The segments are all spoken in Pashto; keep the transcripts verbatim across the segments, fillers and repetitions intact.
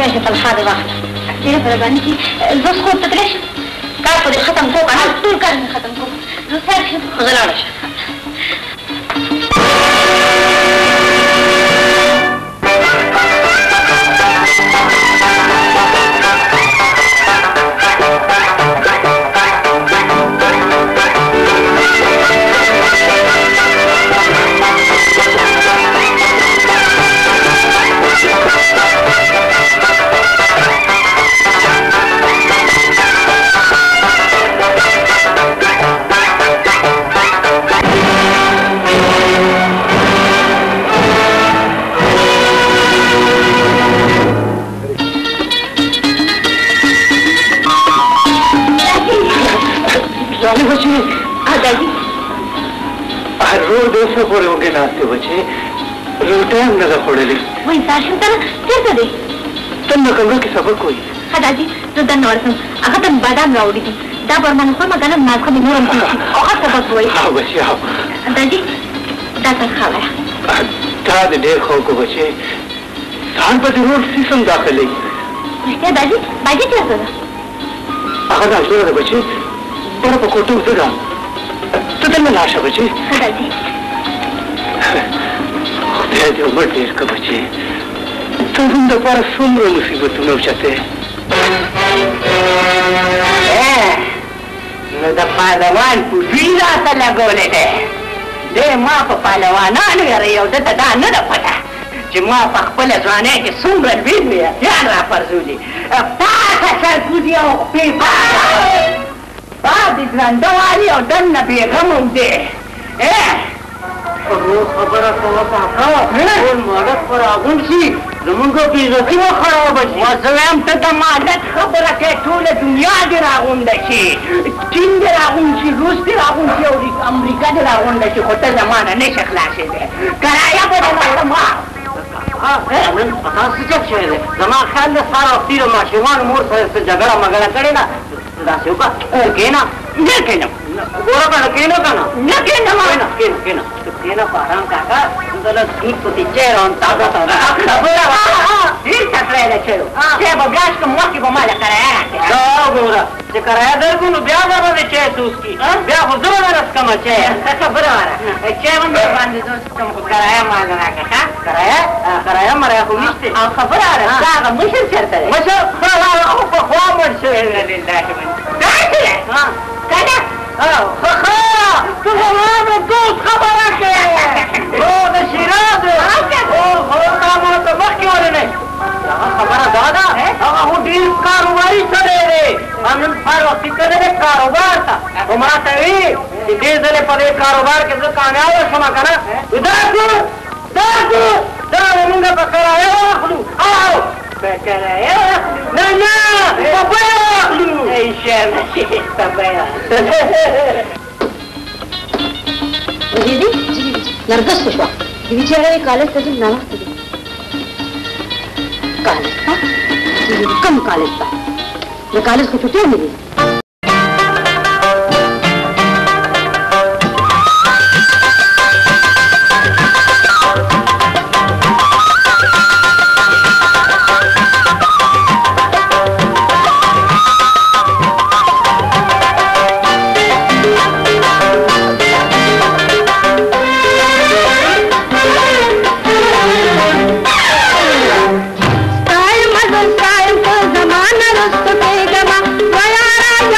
يا طلحه دي واحده كثير فربانتي البس خود تدريش كافو دي ختم فوق انا طول كان ختم فوق نسافر غلارش दोस्तों को रोके नाचते बच्चे रोटे हम लगा खोड़े ले वही साशन तना फिर तो दे तुम नकंगा की सबक कोई हाँ दादी तो दन नौरसम अगर तुम बादाम राउडी थी दाब और मानो कोई मगाना नाक को मिनोरम थी और सबक कोई हाँ बच्चे हाँ दादी दाता खावा दाद देर खो को बच्चे साल पर जरूर सिस्टम दाखिल है क्या दादी बाजी क्या करा अगर नाचो ना बच्चे बड़ा पकोटू उतरा तो तब मैं लाशा बचे हाँ दादी खुदा जो उम्र देर का बचे तो हम दोबारा सुन रहे मुसीबत में उचाते हैं न द पहलवान पुजीरा ता लगोले दे दे मां को पहलवान आने रही हो तो दा न द पता چې ما په خپل ځوانۍ کې څومره لوی وې یاد را پرځولي پاکه سرکوزي او پې پاکه بعد ځلنده والي او دننه بېغم هم دی خبره کوه کاکا ټول مالک پر راغونډ شي زمونږ بېعزتي به خرابه شي زه وایم ته د مالک خبره کوې ټوله دنیا دې راغونډه شي چین دې راغونډ شي روس دې راغونډ شي او امریکا دې راغونډه شي خو ته زما نه نشې خلاصېدی کرایه به درنه وړم نن پتا څه چپ شوی دی زما خیال دی ساره او تېره ماشومانو مور سره څه جګړه مګړه کړې ده داسې وکړه کښېنه نه کښېنم ګوره کنه کښېنه کنه نه کښېنم کښېنه کښېنه کښېنه کښېنه په ارام کاکا زه لږ دود پسې چای راوړم تازه تازه خبره ډېر تکړی ده چایو چای به بیا څکم مخکې به ما له کرایه راکړې دا وګوره چې کرایه درکړو نو بیا به به چای څه وڅکي بیا خو زه به نه رسکمه چای ښه خبره وره چای به مې باندې زه وڅکم خو کرایه ما له راکړه ښه کرایه کرایه مرایه خو نشته او خبره وره ستا هغه مشر چېرته دی مشر خو پخوا مړ شوی انا لله وإنا داسې دی که نه ښه ښه ته زما د دوست خبره کوې هو د شیراز خو تا ما ته مخکې ولې نه هغه خبره دا ده هغه خو ډېر کاروباري سړی دی نن هر وختي تللی دی کاروبار ته خو ما ته وي چې دې ځلې په دې کاروبار کې زه کامیابه شوم که نه دا کړو دا کړو دا زمونږ په کرایه واخلو او په کرایه واخلو نه نه په بیه واخلو انشاءالله چې په بیه وزیدي نرګس ته شوه د بیچاره یې کالج ته ځم ناوخته دی کالج ته کوم کالج ته د کالج خو چوټې مې دي Style, mother style, for the man, I was the big man.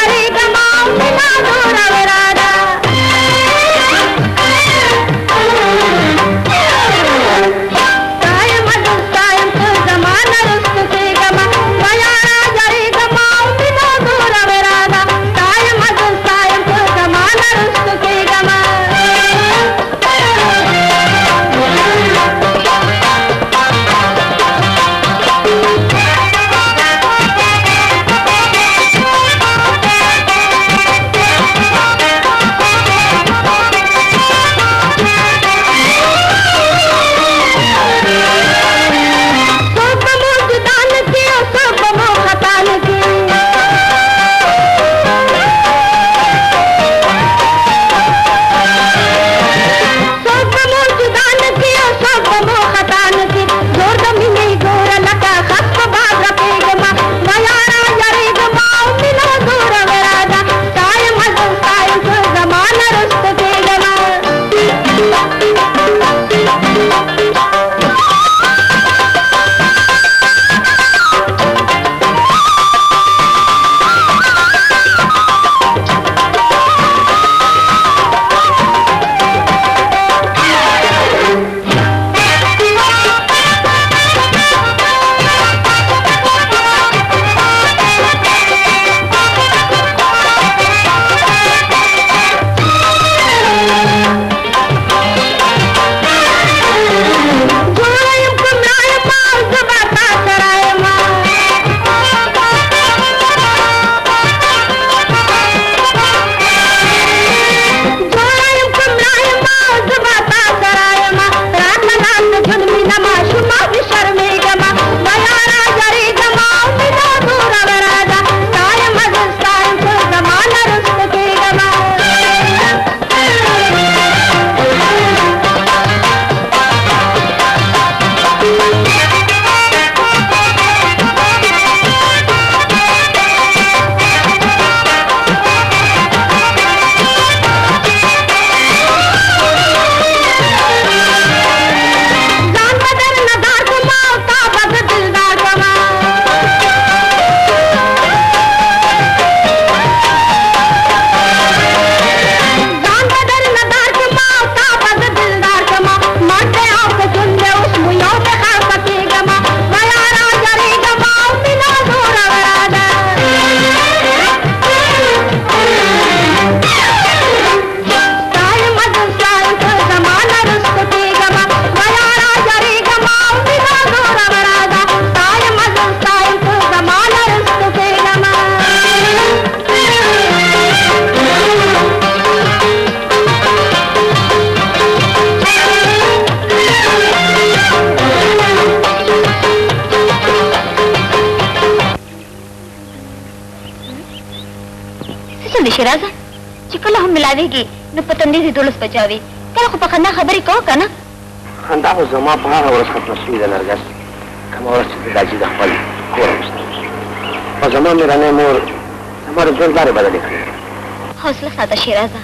دي شیرازه چې کله هم ملاویږي نو په تندې دې دولس بجاوي کله خو په خندا خبرې کوو که نه خندا خو زما په هغه ورځ ختمه شوې ده نرګس کومه ورځ چې د داجي د خپل کور وستل خو زما مېرنۍ مور زما د ژوند لارې بدلې کړې حوصله ساته شیرازه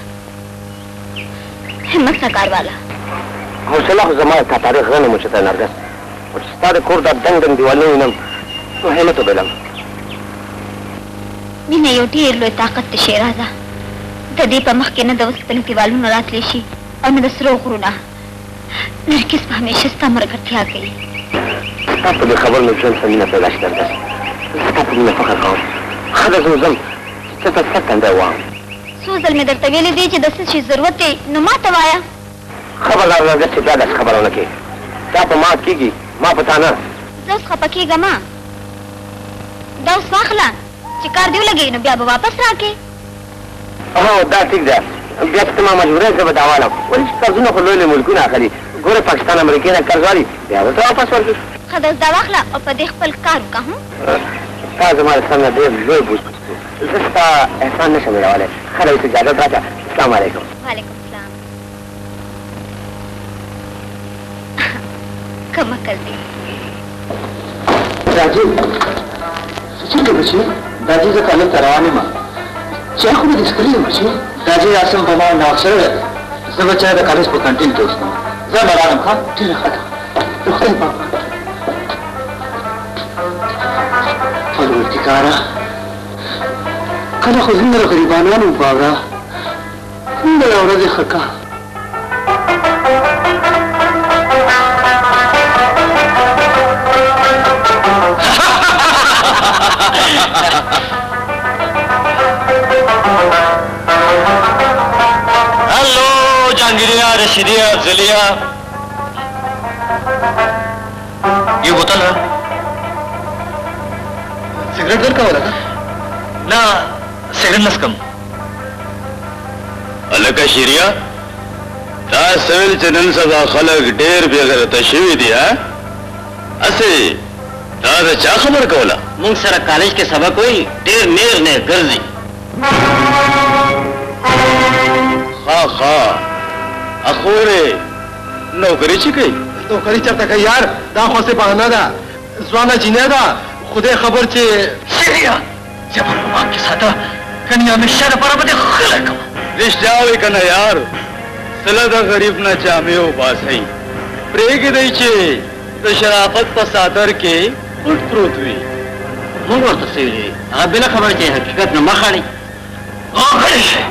همت سره کار والا حوصله خو زما تا تاریخ غنې مو چې ده نرګس خو چې ستا د کور دا دنګ دنګ دیوالونه وینم نو همت وبیلم مینه یو ډېر لوی طاقت دی شیرازه د دې په مخ کې نه د اوسپنې دیوالونه راتلی شي او نه د سرو غرونه نرګس به همیشه ستا ملګرتیا کوي ستا په دې خبر مې ژوند ته مینه پیدا شي نرګس زه ستا په مینه فخر کوم ښه ده زه وځم چې ته ته ستا تندی ووایم څو ځل مې درته ویلي دی چې د څه شي ضرورت دی نو ما ته وایه خبردار نرګس چې بیا داسې خبره ونه کړې تا په ما کېږي ما په تا نه زه اوس خفه کېږم دا اوس واخله چې کار دې ولګوي نو بیا به واپس راکړې هو دا ټیک ده بیا چې ته ما مجبوروې زه به دا والم ولې چې قرضونه خو لوی لوی ملکونه اخلي ګوره پاکستان امریکې نه قرض واخلي بیا به ته واپس ورکړي ښه ده اوس دا واخله او په دې خپل کار وکړه تا زما د سر نه ډېر لوی بوج زه ستا احسان نشم هېرولی ښه ده اوس اجازت راکړه السلام علیکم وعلیکم السلام کم عقل دی راجیو څنګه بچي داجي زه کالم ته روان یم چا خو مې دې څښلي یم بچي داجي راسم په ما ناوخ شوی دی زه به چای د کالج په کانټین کې وڅښم زه به لاړم ښه ډېره ښه ده د خدای پاک پروردګاره کله خو زموږ د غریبانانو باوره بله ورځ یې ښه کا hello जहांगीरिया रशीदिया जलिया ये बोतल है सिगरेट घर का हो रहा ना सिगरेट नस्कम अलका शिरिया ता सिविल चैनल सदा खलक ढेर बेगर तशवी दिया असे ता चा खबर कोला मुंग सर कॉलेज के सबक हुई ढेर मेर ने गर्जी खा खा अखोरे नौकरी ची गई नौकरी चरता का यार दा खो से बहाना दा जवाना जीने दा खुदे खबर चे शिरिया जबर मां के साथ कन्या में शर पर बदे खलक रिश्तावे कना यार सलादा गरीब ना जामे बास है प्रेग दई चे तो शराफत पर सादर के उठ प्रोत हुई موږ ورته سوي دي هغه بله خبره چې حقیقت نه مخ اړي غلی شي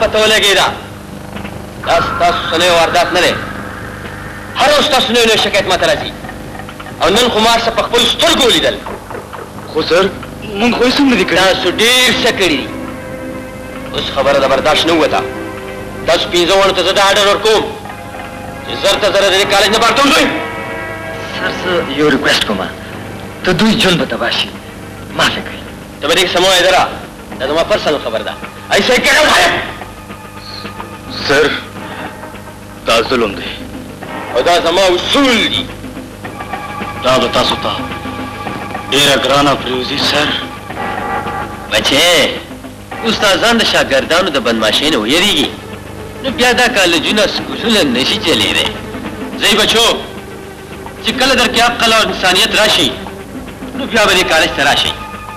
پته ولګېده دا ستاسو سنوي واردات نه دی هر اوس تاسو نوی نوی شکایت ماته راځي او نن خو ما څه په خپلو سترګو ولیدل خو سر مونږ خو یې څه نه دي کړي تاسو ډېر څه کړي دي اوس خبره د برداشت نه ووته تاسو پنځه واړو ته زه دا اډر ورکوم چې زر ته زره د دې کالج نه بهر ته وځئ سر زه یو ریکویسټ کوم د دوی ژوند به تباه شي معافي کوي ته به دې کیسه مه وایې دره دا زما پرسنل خبر ده ایسه یې کړم سر دا ظلم دی او دا زما اصول دي دا به تاسو ته ډېره ګرانه پرېوځي سر بچې استادان د شاګردانو د بدماشۍ نه ویریږي نو بیا دا کالجونه سکولونه نشي چلېدی ځئ بچو چې کله در کې عقل او انسانیت راشي نو بیا به دې کالج ته راشئ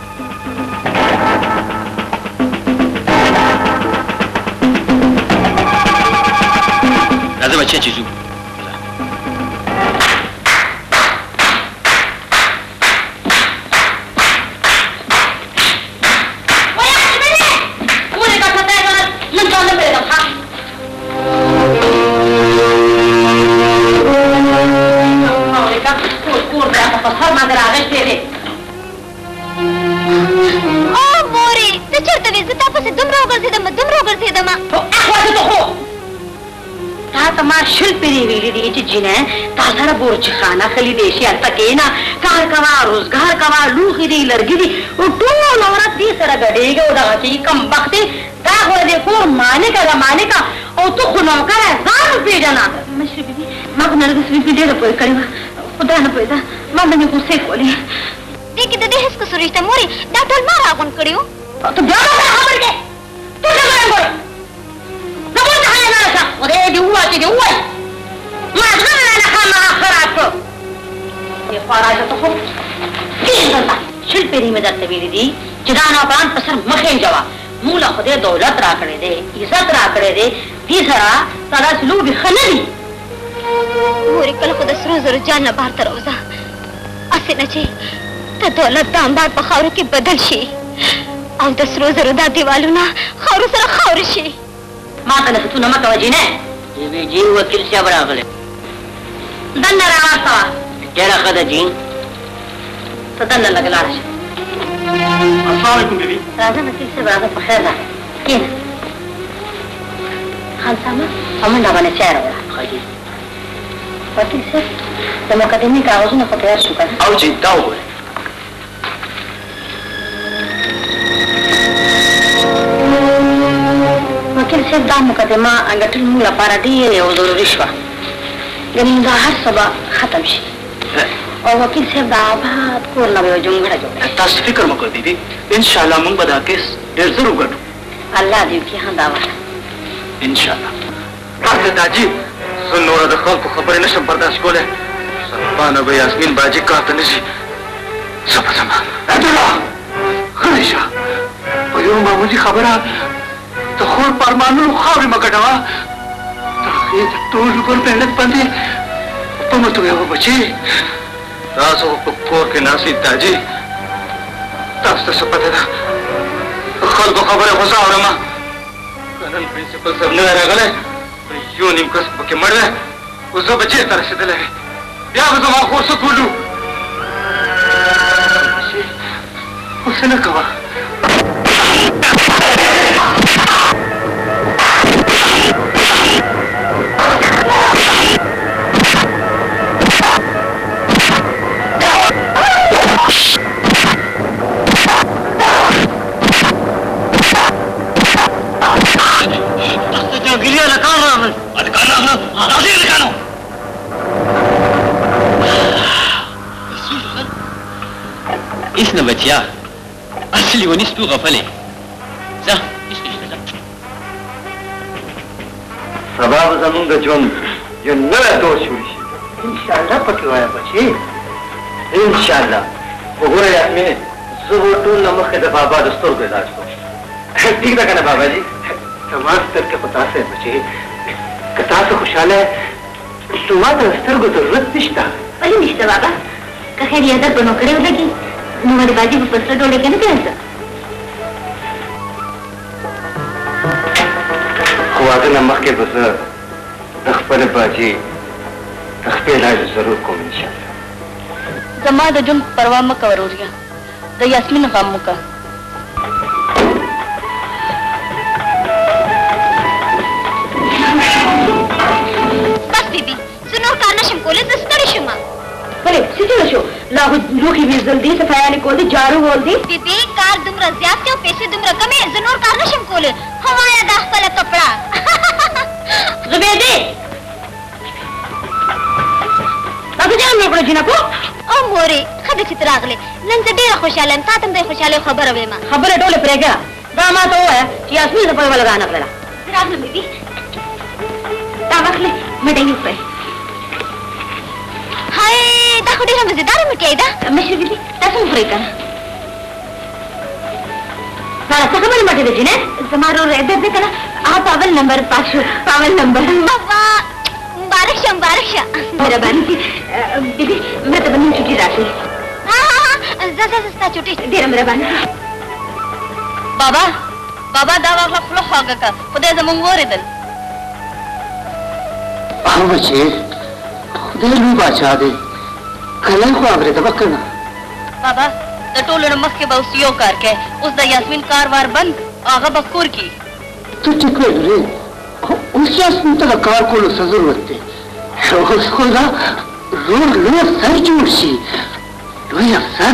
راځه بچې چې ځو تاسره بورچخانه خلی دیشي هلته کېنه کار کوه روزګار کوه لوښي دي لرګي دي ټول ورځ دې سره ګډېږي او دغه چې کم وخت دی دا خو د کور مالکه ده مالکه او ته خو نوکره ځان وپېژنه مشرې بېبي ما خو نرګس بېبي ډېره پوه کړې وه خدای نه پوهېده ما باندې غوسې کولې دې کې د دې هېڅ قصور نشته مورې دا ټول ما راغونډ کړي وو ته بیا ما سره خبرې کوې ټول څه ګورم ګورې زموږ څخه یې نه رسه خدای دې ووایه چې دې ووایي ما زغم نه خامخا خراب کړ یې خوا راشه ته خو کښېنه دلته شل پېرې مې درته ویلي دي چې دا نوکران په سر مه خېنجوه موږ له خدای دولت راکړی دی عزت راکړی دی دې سره ستا داسې لوبې ښه نه دي مورې کله خو د سرو زرو جال نه بهر ته راوځه هسې نه چې د دولت د انبار په خاورو کې بدل شي او د سرو زرو دا دیوالونه خاورو سره خاورې شي ما ته نصیحتونه مه کوه جینۍ جی وکیل صاحب راغلی دننه راواستوه ډېره ښه ده جین ته دننه لږ لاړه شه السلام علیکم بیبي راځه وکیل صاحب راځه په خیر راغله کښېنه خان صاحب په منډه باندې چای راوړه وکیل صاحب د مقدمې کاغذونه خو تیار شو که نه او جین دا وګورئ وکیل صاحب دا مقدمه ګټل موږ لپاره ډېر یو ضروري شوه یعنې دا هر څه به ختم شي او وکیل صاحب د آباد کور نه به یوه جونګړه جوړه تاسو فکر مه کوئ دیدي انشاءالله موږ به دا کیس ډېر زر وګټو الله دې وکړي هم دا وخت انشاءالله راځه تاجي زه نوره د خلکو خبرې نشم برداشت کولی سبانه به یاسمین باجي کار ته نه شي زه به ځم عبدالله غلی شه په یو معمولي خبره د خور په ارمانونو خاورې مه ګډوه د هغې د ټول عمر محنت باندې په مه تویوه بچې تاسو په کور کې ناستئ تاجي تاسو ته څه پته ده د خلکو خبرې خو زه اورم که نن پرنسپل صاحب نه دی راغلی یو نیم کس پکې مړ دی اوس زه به چېرته رسېدلی بیا به زما خور څه کولو بچې غوسه نه کوه اس نه بچیا اصلي ونیستو غفلې ځه هېڅ نشته ځه سبا به زموږ د ژوند یو نوی دور شروع شي انشاءالله پکې وایه بچې انشاءالله وګوره یاسمینې زه به ټول نه مخکې د بابا د سترګو علاج کوم ټیک ده که نه باباجي زما سترګې خو تاسو یې بچې که تاسو خوشحاله یې نو ما ته د سترګو ضرورت نشته ولې نشته بابا که خیر یې عادت به نو کړی ولګي نو ولې باجي په فسله ډوله کې نه کوې واده نه مخکې به زه د خپلې باجې د خپې علاج ضرور کوم انشاءالله. زما د ژوند پروا مه کوه وروریا، د یاسمین غم وکړه. بس بیبي زه نور کار نشم کولی، زه ستړې شوم. ولې څه جوړ شو؟ لا خو لوښي ویزل دي، صفایانې کول دي، جارو وول دي. بیبي کار دومره زیات دی او پیسې دومره کمې، زه نور کار نشم کولی. خو وایا دا خپله کپړه زبیدې تاسو جان مې کړو جنکو. او مورې ښه ده چې ته راغلې، نن زه ډېره خوشحاله یم. تا ته هم د خوشحالۍ خبره ویمه. خبره ټولې پرېږده، دا ما ته ووایه چې یاسمین زه پرې ولګانه کړله. زه راغلم بیبي، دا واخلې مډۍ وخورئ. هاي دا خو ډېره مزېداره مټیای ده. مشر بیبي تاسو هم خورئ که نه؟ ساره څه خبرې مټې ده جینۍ؟ زما ورور عدت دی که نه، هغه په اول نمبر پاس شو. په اول نمبر. بابا مبارک شه مبارک شه. مهرباني دي بیبي مړه ته به نن چوټي راشي. ها ها ها ځه ځه ځه ستا چوټي. ډېره مهرباني. بابا بابا دا واخله خوله خواږه که خدای زمونږ واورېدل. ها بچې خدای لوی باچا دی، کلی خو اورېده به که نه. بابا د ټولو نه مخکې به اوس یو کار کوي، اوس د یاسمین کار وار بند، هغه به کور کي. ته ټیک ویلې، اوس یاسمین ته د کار کولو څه ضرورت دی؟ اوس خو دا رور لوی افسر جوړ شي، لوی افسر.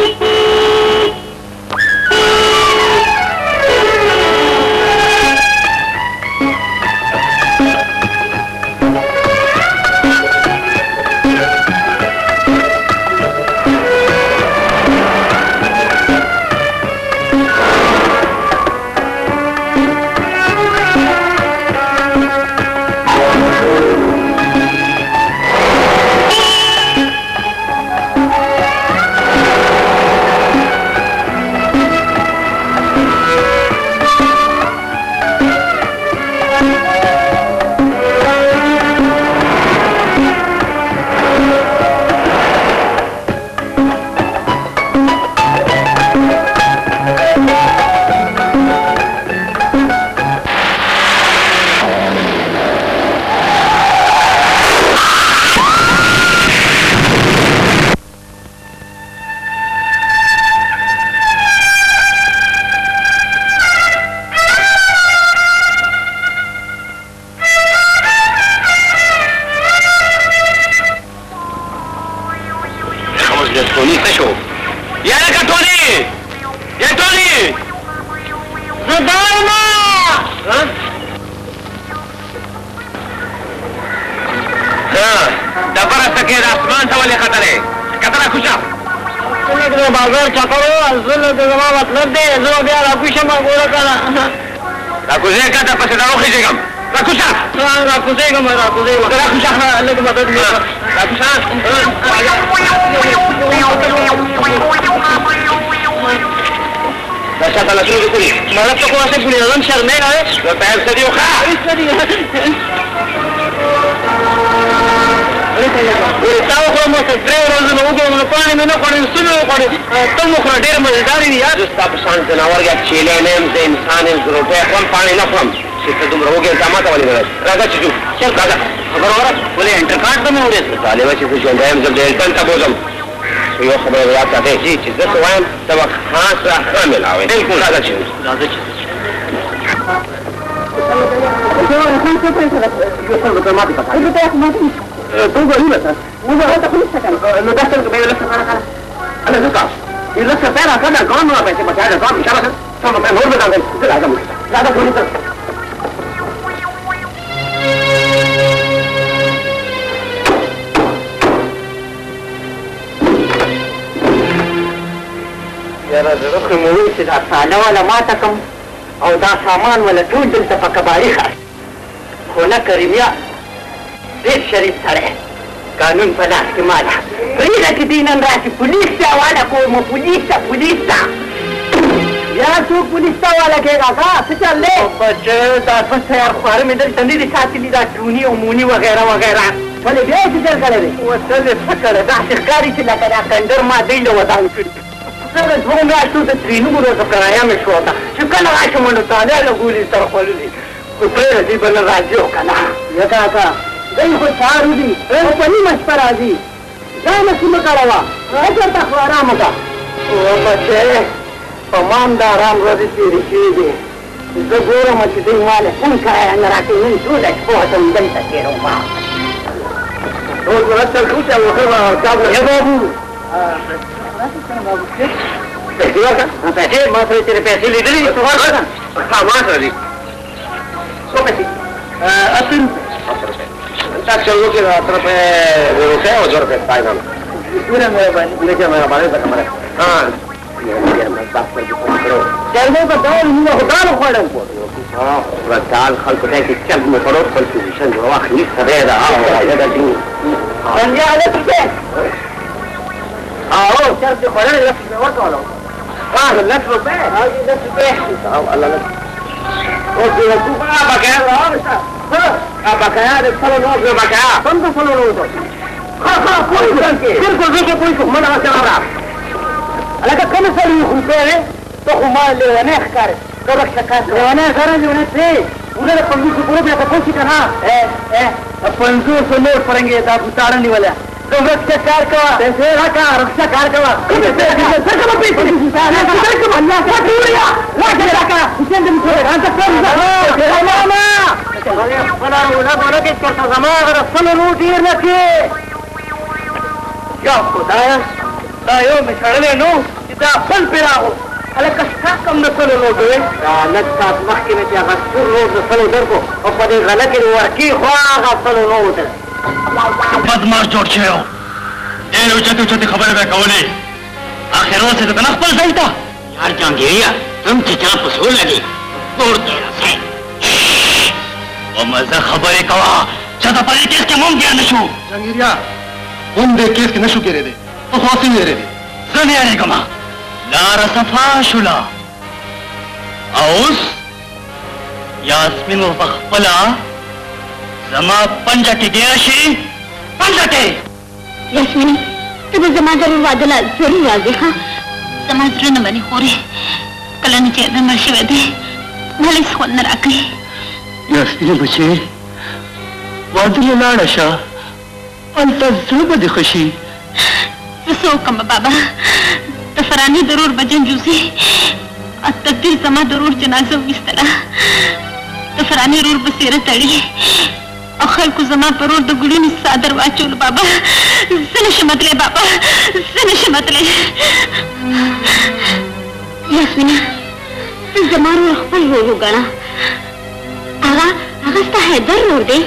یو خبره یاد ساتئ چې زه څه وایم ته به خاص راښه ملاوئ. بالکل راځه چې راځه چې یاره زه خو مې وویل چې دا ساله والا ماته کړم او دا سامان والا ټول دلته په کباړي خاص خو نه کریمیا ډېر شریف سړی قانون په لاس کې ماله پرېږده چې دوی نن راشي پولیس ته حواله کوم پولیس ته پولیس ته یا څوک پولیس ته حواله کوې کاکا څه چل دی بچه دا دوه سیار خواره مې دلته نه دي ساتلي دا ټوني او موني وغیره وغیره ولې بیا یې څه چل کړی دی وسل یې څه کړی داسې ښکاري چې لکه دا کنډر ما ډنډه ودان کړي څنګه دوه میاشتو د ترینو ورځو کرایه مې شوه ده چې کله راشم نو تاله له ګولې سره خوړلي خو ډېر دې بل راځي او کنه یا کاکا دوی خو سهار ودي او په نیمه شپه راځي دا نسي مه کړوه هغه ته خو ارام وکړه او بچې په مان د ارام ورځې تېرې شوي دي زه ګورم چې دوی ماله کوم کار نه راکوي نن ټوله شپه ته هم دلته تېروم ټول مرتب شو چې یا بابو پیسې ورکړه پیسې ما سره چې پیسې لیدلې څه ورکړه ها ما سره دي څو پیسې اته روپۍ تا چلو کې اته روپۍ روپۍ او دو روپۍ پای نه پورا مې باندې لکه مې باندې څه کومه ها چلو په ډول موږ هوټل خوړم ها ورتال خلکو ته چې چل مو پروت خپل پوزیشن واخ هیڅ خبره ده او دا دې څنګه علي څه او چل دې خوړل لکه ورکولو ها لکه روپۍ ها دې روپۍ او الله لکه او دې کو با بګا راوسته ها بګا دې څلو نو بګا څنګه څلو نو ها ها کوئی څنګه بالکل بالکل کوئی څه منه راځه لکه کوم سړی خو پیغه ته خو ما له نه ښکارې دا رخصه کار نه نه سره دې ونه پری ونه په پنځو پورې به تاسو کنه اے اے پنځو سو نور فرنګي دا ګټار نیولې دا رخصه کار کا پیسې راکا رخصه کار کا څنګه په پیسې څنګه په الله څه ټوریا راکا راکا څنګه دې څه راځه څنګه ماما خپل ولا ولا کې څه زما رسول نو ډیر نه کې یا خدایا دا یو مې شړلې نو چې دا خپل پیراغو هلکه ستا کم نه سلو نو دوی لږ ساعت مخکې مې چې هغه سور نور د سلو درکو او په دې غله کې د ورکي خوا هغه سلو نو وتل بدماش جوړ شوی و ډېرې اوچتې اوچتې خبرې به یې کولې اخر ورسېدو که نه خپل ځای ته یار جهانګیریا تم چې چا په سور لګې کور ته رسئ په مزه خبرې کوه چې د په دې کیس کې مونږ ګیر نه شو جهانګیریا هم دې کیس کې نه شو ګیرېدی ته خو هسې وېرېدې زه نه یارېږم لاره صفا شوله او اوس یاسمین ورته خپله زما پنجه کې ګیره شي پنجه کې یاسمین ته به زما ضرور واده له ضرور راځې ښه زما زړه نه مني خورې کله نه چې اده مړ شوی دی ما هېڅ خوند نه راکوي یاسمین بچې واده له لاړه شه هلته زړه به دې ښه شي زه څه وکړم بابا د فراني ضرور به جنجوزي تقدیر زما ضرور جنازه وویستله د فراني رور به څېره تړي او خلکو زما په رور د ګلونو څادر واچولو بابا زه نشم تللی بابا زه نشم تللی یاسمینه ته زما رور خپل رور وګڼه هغه هغه ستا حیدر رور دی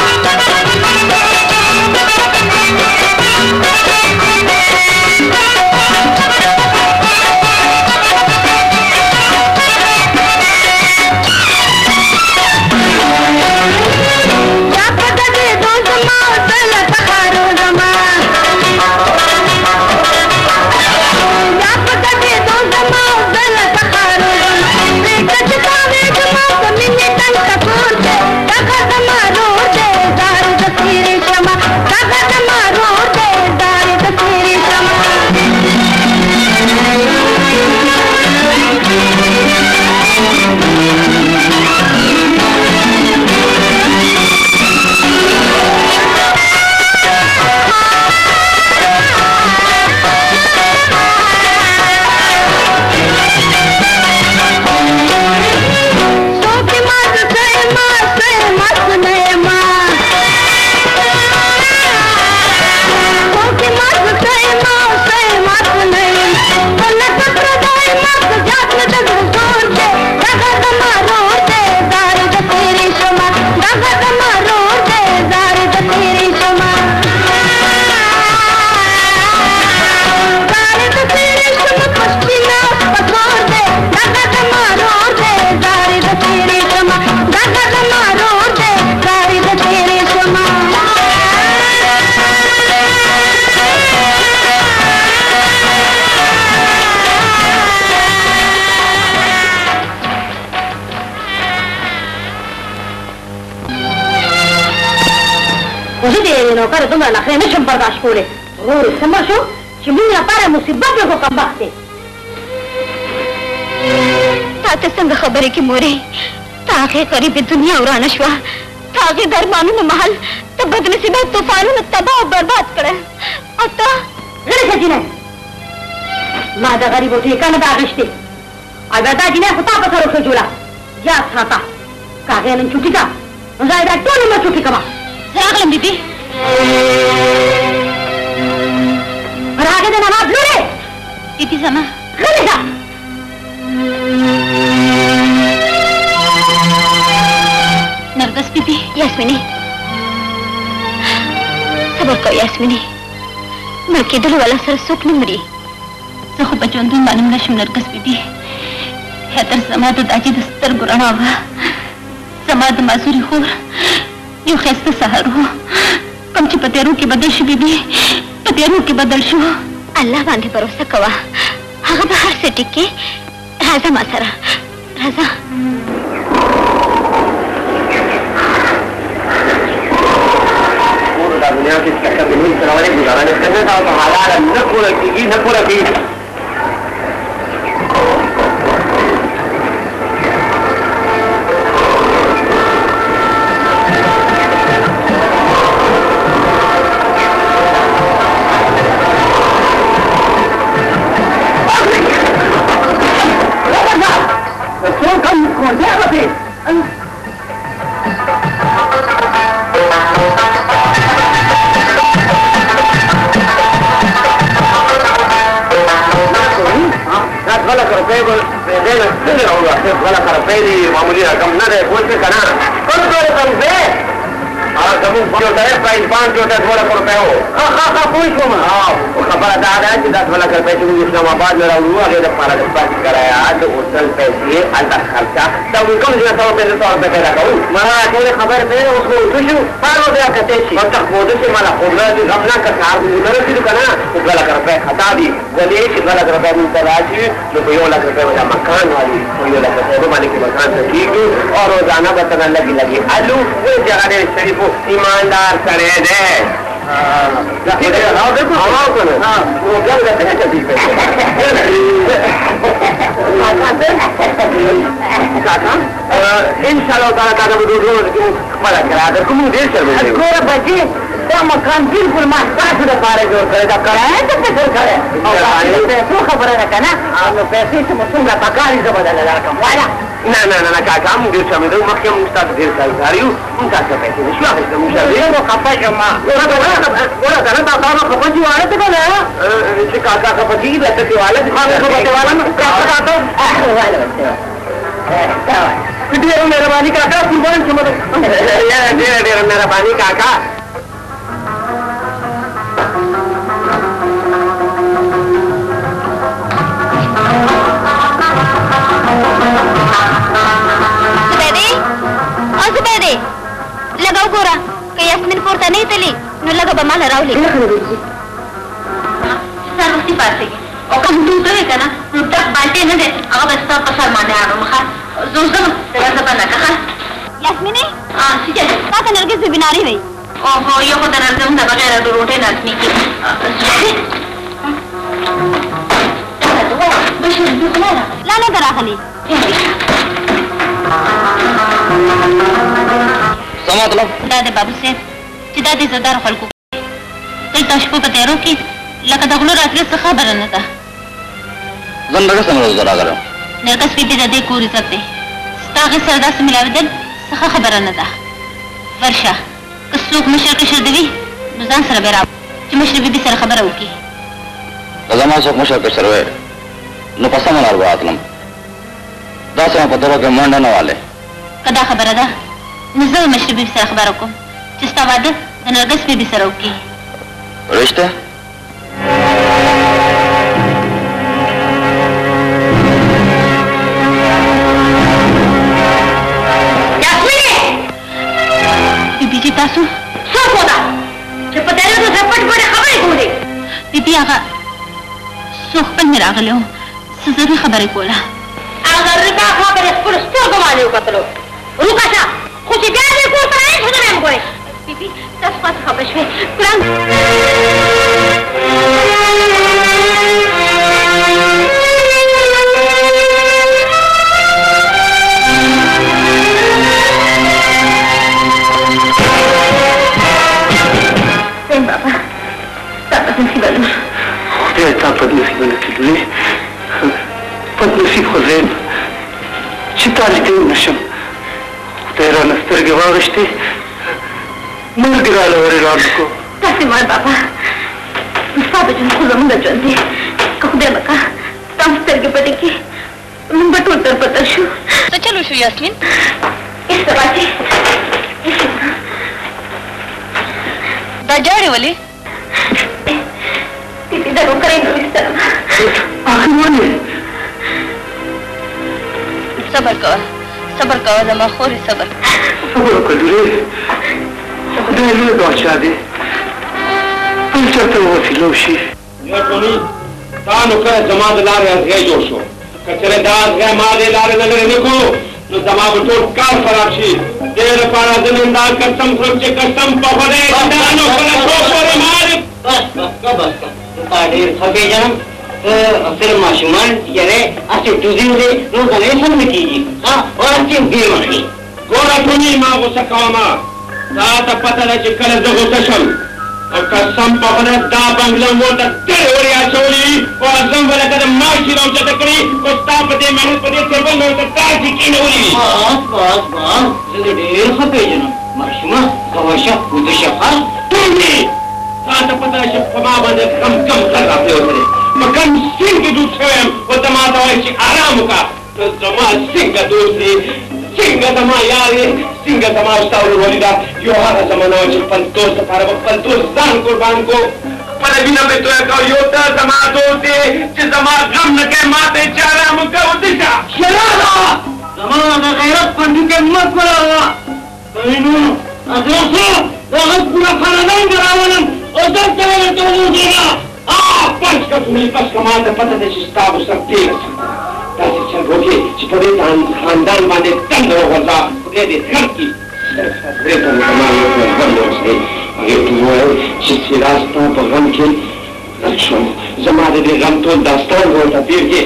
Bye. دې نوکر دومره نخرې نشم برداشت کولی ورور یې سمه شو چې موږ لپاره مصیبت یې خو کمبخت دی تا ته څنګه خبرې کې مورې تا هغې غریبې دنیا ورانه شوه تا هغې درمانونو محل ته بدنصیبه طوفانونو تباه او برباد کړه او ته غلی شه جینۍ ما د غریبو ټیکه نه ده اخیستې او بیا دا جینۍ خو تا په سر وښه جوړه یاد ساته که هغې نن چوټي که نو زه یې بیا ټول عمر چوټي کومه زه راغلم بیبي پر هغې د نواب لورې بیبي زما غلی شه نرګس بیبي یاسمینې صبر کوه یاسمینې مړ کېدلو والا سره څوک نه مري زه خو په ژوندون باندې مړه شم نرګس بیبي هتر زما د داجي د سترګو رڼا وه زما د معذوري خور یو ښایسته سهار و کوم چې په تیارو کې بدل شو بیبي په تیارو کې بدل شو الله باندې بروسه کوه هغه به هر څه ټیک کې راځه ما سره راځه دنیا کې څنګه په موږ سره ولې ګزاره نه کوي دا په حاله نه پوره کیږي نه پوره کیږي غلط روپے دی معمولی رقم نہ دے بولتے کا نا کون دو رقم دے اور زمین جو ہے پرائز پانچ جو ہے دو لاکھ روپے ہو ہاں ہاں ہاں پوچھ کو میں ہاں وہ خبر ادا ہے کہ دس لاکھ روپے سے مجھے اسلام آباد میں رہوں گا اگر پارا دس کرایا تو ہوٹل پیسے اللہ خرچہ تب کم جو سو روپے سو روپے پیدا کروں میں اکیلے خبر پہ اس کو خوشی پارو دیا کرتے تھے اور تک وہ سے مالا قدرت اپنا کا کار ادھر سے کا نا وہ دو لاکھ روپے خطا دی بولے کہ دو لاکھ روپے میں تلاشی جو دو لاکھ روپے والا مکان والی دو لاکھ روپے مالک کے مکان سے ٹھیک اور روزانہ بتانا لگی لگی آلو وہ جگہ شریف ایماندار کرے دے ان شاء اللہ تعالیٰ بچے مکان بالکل ماسٹر پارے جو کرے گا کرایا تو پیسے کرے پیسوں خبر ہے نا پیسے سے مسلم کا پکاری سے بدل ہزار کم والا نہ نہ نہ کاکا مجھے سمجھ رہا ہوں مکہ مستق دیر سال جا رہی ہوں ان کا سے پیسے نہیں شوق ہے مجھے یہ وہ کپا جمع وہ وہ کرنا تھا کاکا کپا جی والے تو بولا ہے کاکا کپا جی بیٹھے کے والے دکھانے کو بچے والا میں کاکا تو والے بچے ڈیر مہربانی کاکا قربان سمجھ ڈیر ڈیر مہربانی کاکا لگاو ګوره که یاسمین پورته نه تللی نو لږه به ماله راولي سر وختي پاڅېږي او که همدوی ته وې که نه نو ډک بالټې نه دی هغه به ستا په سر باندې اړوم ښه زه اوس ځم راځه بنده که ښه یاسمینې سجل تا ته نرګس د بیناري وی اوهو یو خو د نرګس د بغیره د روټۍ نظمي کېږي لا نه ده راغلې څه مطلب دا د بابو صاحب چې دا د زدارو خلکو دلته شپه په تیارو کې لکه د غلو راتلو څه خبره نه ده زه نرګس سره روزه راغلم نرګس بیبي د دې کور عزت دی ستا هغې سره داسې ملاوېدل څه خبره نه ده ورشه که څوک مشر کشر دي وي نو ځان سره به را چې مشر بیبي سره خبره وکړي که زما څوک مشر کشر وی نو په سمه لار به راتلم داسې مې په دغه کې منډه نه والې که دا خبره ده نو زه به مشر بیبي سره خبره وکړم چې ستا واده د نرګس بیبي سره وکړي رښتیا بیبي جي تاسو څوک وده چې په تیارو کې پټ پټې خبرې کولې بیبي هغه څو خپل مې راغلی و څه ضروري خبرې کوله هغه ضروري کار خبرې خپلو سترګو باندې وکتلو روکه شه خو چې بیا دې کور ته نه یې څه نه یم ګورې बीबी दस पास खबर शे कुरान सेन बाबा ताकत नसीब लो खुदा ताकत नसीब लो पद नसीब खुदेन चिताली दे नशम तेरा नस्तर के वागश्ते मर गिरा लवरे रात को ताकि मार बाबा बाबा जन खुदा मुंडा जानते खुदा बका तास्तर के पटे की मुंबा टोटर पता शू तो चलो शू यास्मीन इस बाती दाजारे वाले दीदी दरो करेंगे इस तरह आखिर वाले सबर करो सबर करो जमा खोरी सबर सबर करो रे खुदा ने बचा दे हम चलते वो फिलोशी ये कोनी तानो का जमात लारे है जोशो कचरे दास गए मारे लारे नगरे निको नो जमात तो कार खराब छी देर पारा जमींदार कसम सोचे कसम पकड़े तानो का छोरे मारे बस बस बस पाडे सके जन्म फिर माशुमान यानी अच्छे टूजिंगे नो गलेशन में कीजिए हाँ और अच्छी भी मानी गोरा टूनी माँ को सकामा साथ पता है चिकन जगो तशम और कसम पकड़े दा बंगला मोटा तेरे और या चोरी और अज़म वाला कदम माशी राम चट करी और स्टाफ पते मेहनत पते सर्वन में तो तार की नौरी बस बस बस जिंदगी ढेर खपे जना माशुमा कवशा उदशा टूनी साथ पता है फमा बंदे कम कम कर रहा है उधर मकन सिंह के दूसरे वो तमाता है कि आराम का तो जमा सिंह का दूसरी सिंह तमा यार सिंह तमा उस्ताद वलीदा यो हर जमाना है पंतोष सफार पंतोष दान कुर्बान को पर भी ना तो का योता जमा दोते कि जमा गम न के माते चारा मुका उदिशा शराबा जमाना गैरत पंडू के मत करावा इनु अदोसो बहुत पूरा खानदान करावलन और जब चले तो वो देगा Ah, पंच का तुम्हें बस कमाल का पता नहीं स्टाफ सकते हैं। ताकि चल रोके चिपड़े तान खानदान वाले तंग हो गया उन्हें दे घर की रे तो कमाल हो गया बंद हो गए ये तो वो है जिससे रास्ता पर गम के लक्ष्मण जमाने दे गम तो दास्तान हो था तीर के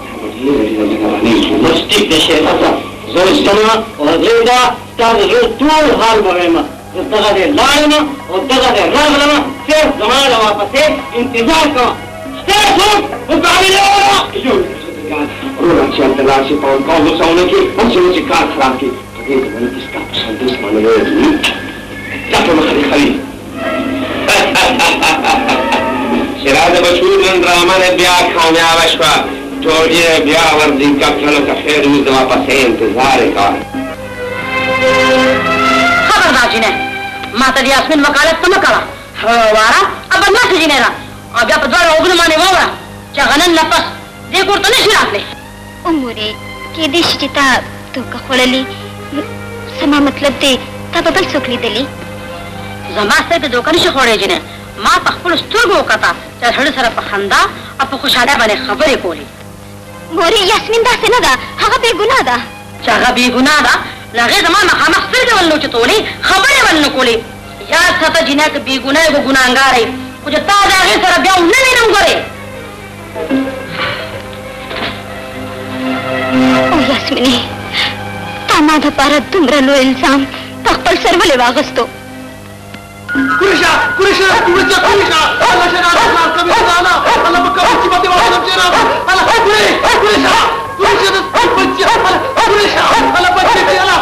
मस्ती के शेरा था जो समा और देगा ताज रो तू हाल बने में दगा दे लाना और दगा दे रगलना सिर्फ जमाना वापस से इंतजार का स्टेशन मुकाबले होगा यो और अच्छी अंतराशी पाउंड का वो साउंड की हम से मुझे कार खराब की ये मैंने किसका पसंद है माने लो जाके मखली खली शराब बचूर ने ड्रामा ने ब्याह खाने आवश्यक जोड़ी ने ब्याह वर्दी का चलो का खैर मुझे वापस से इंतजार का जी ने माता दी यास्मीन वकालत तो मकला वारा अब ना सजीने रा अब या पदवार ओगन माने वारा चगनन नपस देखो तो नहीं शिराले उमरे के देश चिता तो का खोलली समा मतलब दे ता बबल सुखली देली जमास्ते के दोकन से खोड़े जिने मां पखपुल स्तुरगो कता चल हड़ सर पखंदा अब खुशादा बने खबरे कोली मोरे यास्मीन दा से नदा हागा बेगुनाह दा चागा बेगुनाह दा लगे जमा मखामा फिर के वल्लो चतोली खबरे वल्लो कोली यार सता जिना के बेगुनाह को गुनाहगार है कुछ ताजा के सर ब्याह उन्ने नहीं नम करे ओ यास्मीन तामादा पारा तुमरा लो इल्जाम तखपल सरवले वागस्तो कुरिशा कुरिशा कुरिशा कुरिशा अल्लाह शना अल्लाह कभी जाना अल्लाह बक्का बच्ची बातें बात समझेना अल्लाह कुरिश कुरिशा कुरिशा तो बच्ची अल्लाह कुरिशा अल्लाह बच्ची की अल्लाह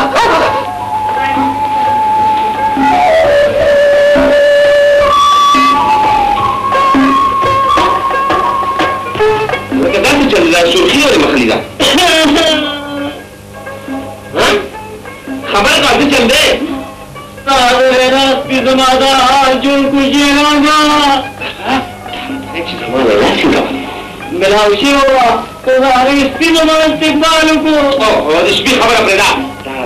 वो क्या बात चल रहा है सुर्खी वाले मखलीदा खबर काफी चल रहे सारे रात की जमादा जो कुछ होगा मिला उसी हुआ तो सारे इसकी जमात से बालों को और इसकी खबर अपने दा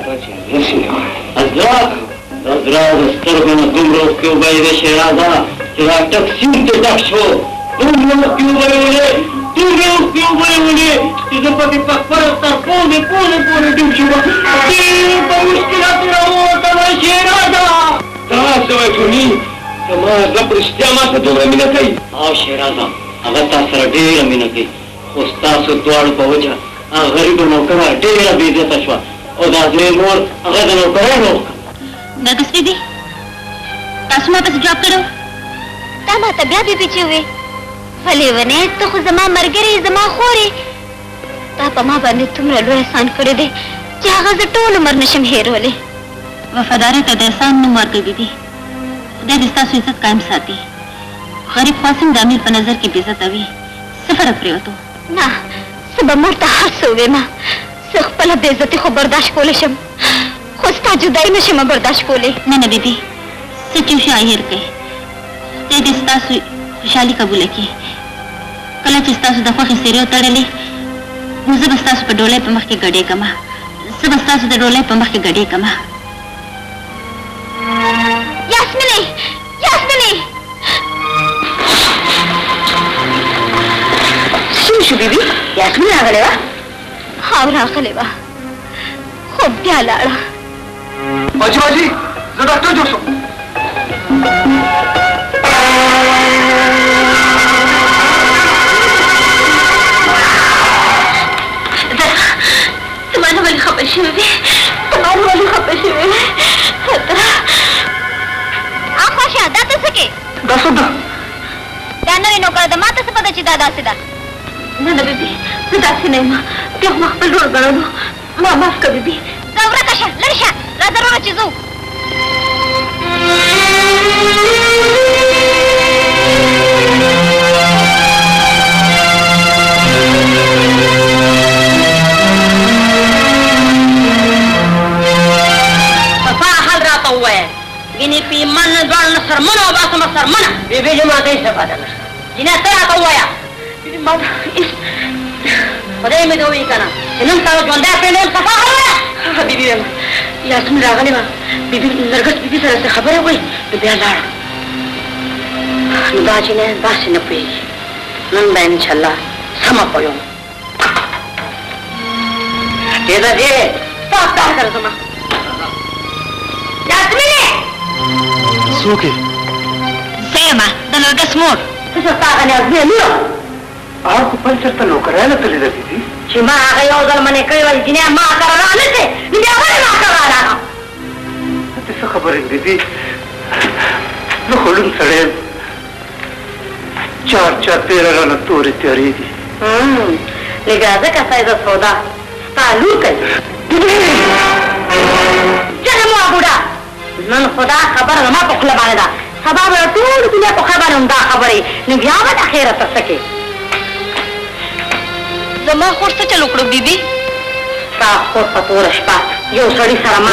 अज़राक अज़राक अस्तर को न तुम लोग क्यों बैठे शरादा जरा टक्सीम के टक्सो तुम लोग क्यों बैठे बोले तुम लोग क्यों बैठे बोले तुझे पति पकड़ उत्तर पूरे पूरे पूरे डूब चुका तेरे पर मुश्किल आती रहो तब शरादा कहाँ से वह टूनी तुम्हारा रब रिश्ते मां से दूर अमीना कही आओ शेराजा अगर तासरा ढेर अमीना कही खुस्ता से द्वार पहुंचा आ गरीब नौकरा ढेर बेइज्जत अशवा और दादरे मोर अगर नौकरा लोग नरगिस बीबी तासमा पे जॉब करो तामा तबिया भी पीछे हुए भले वने तो खुद जमा मर गई जमा खोरी तापा मां बने तुमरा लो एहसान करे दे चाहा से टोल उमर नशम हेर वाले वफादारी का एहसान न मार के बीबी खुदा दिस्ता से इज्जत कायम साथी गरीब फासिम दामिर पर नजर की बेइज्जत अभी सफर अपरे तो ना सब मोरता हस होवे मां सख पला बेइज्जती को बर्दाश्त कोले शम खुस्ता जुदाई में शम बर्दाश्त कोले ना ना बीबी सच्ची शायर के ते दिस्ता से खुशहाली कबूल की कला चिस्ता से दफा के सिरे उतरले मुझे बस्ता से डोले पे मख के गड़े कमा सब बस्ता से डोले पे मख के गड़े कमा यास्मिनी यास्मिनी शुशु बीबी यास्मिनी आ गलेवा हाँ आ गलेवा खूब क्या लाड़ा बाजी बाजी जरा तो जोशो तुम्हारे वाली खबर शिवे तुम्हारे वाली खबर शिवे आखो शादा तो सके दसुदा दाना रे नौकर दमा तो सब दची दादा सिदा ना ना बीबी सिदा से नहीं मां क्या मखबल रोड बना दो मां माफ कर बीबी जबरा कशा लड़शा राजा रो चीजू हुआ है बिनी पी मन द्वार सरमन और बासम सरमन बीबी जी मां कैसे पता ना जिन्हें तेरा तो हुआ है बीबी मां इस पता में दो ही करना इन्होंने सारा जोंदा पे ने सफा हुआ बीबी यास्मिन रागले मां बीबी नरगस बीबी तरह से खबर है कोई तो बयान लाड़ बाजी ने बास न पे नन बैन इंशाल्लाह समा पयो ये दा जे साफ कर दो मां Suki. Sema, da Nurgas Mor. Cosa sta a dire mio? आपको पंचर तो नौकर है ना तले दबी थी चिमा आ गई और मैंने कई बार जिन्हें मां कर रहा नहीं थे मुझे और मां कर रहा तो सब खबर है दीदी लो होलुम सड़े चार चार तेरह रन तोरे तेरी दी हम्म लेकिन का साइज सौदा तालुक है चल मो बुढ़ा नन खुदा खबर नमा पखला बानेदा सबब टूर दुनिया को खबर उंदा खबर है नियावत आखिरत सके जमा खोर से चलो करो बीबी साफ खोर पतोर अशपा यो सड़ी सरमा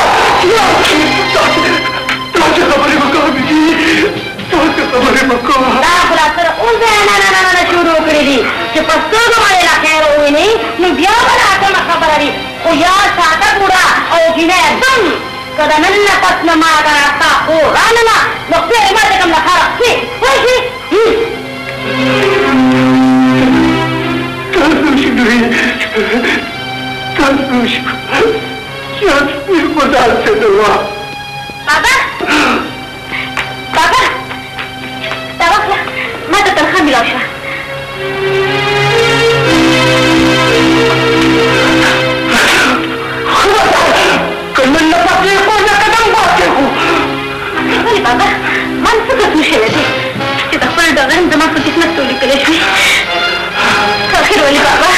ताजे खबरें मको बीजी ताजे खबरें मको दा खुला कर उन से ना ना ना शुरू कर दी कि पस्तो हमारे ला खैर हुई नहीं नियावत आकर खबर है ओ यार सादा बुढ़ा और जिने एकदम kada nanna patna magana ta ko ranana no pe ma de kam la khara si hoji Tajush नहीं ताजुश यास्मीन खुदा से दुआ बाबा बाबा तवक्ल ما تترخم بالعشاء कल न पाते को न कदम पाते को अरे बाबा मन से कुछ नहीं है कि तफर डगर जमा को किस्मत तो निकले है आखिर वाली बाबा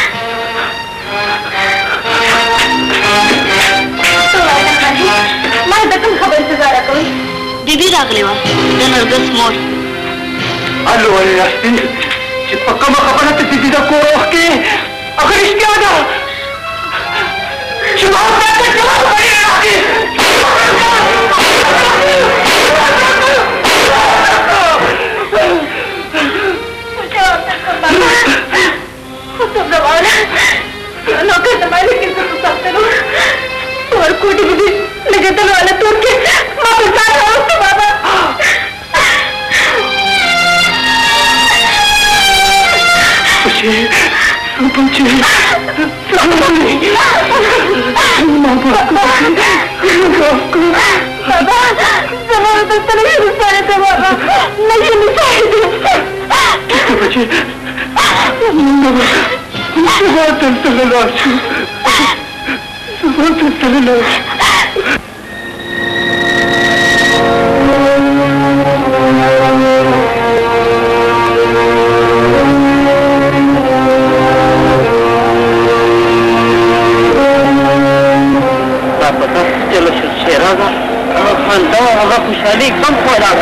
तो आया नहीं मैं बेतन खबर से जा रहा कोई बीबी रागलेवा नरगस मोर हेलो यास्मीन कि पक्का में खबर है दीदी का को रोक के अगर इसके आजा जवाब दे जवाब दे नौकर दबाने के लिए सकते हो और कोटी भी लगे तो वाला तोड़ के मां बता रहा हूं बाबा मुझे मुझे मां बाप को بابا زمان دلته نه شي مساعده بابا نه شي مساعده بچي زما دلته لاړ شو زما دلته لاړ شو چلو شیرازه هغه خندا او هغه خوشحالي کم خو راغله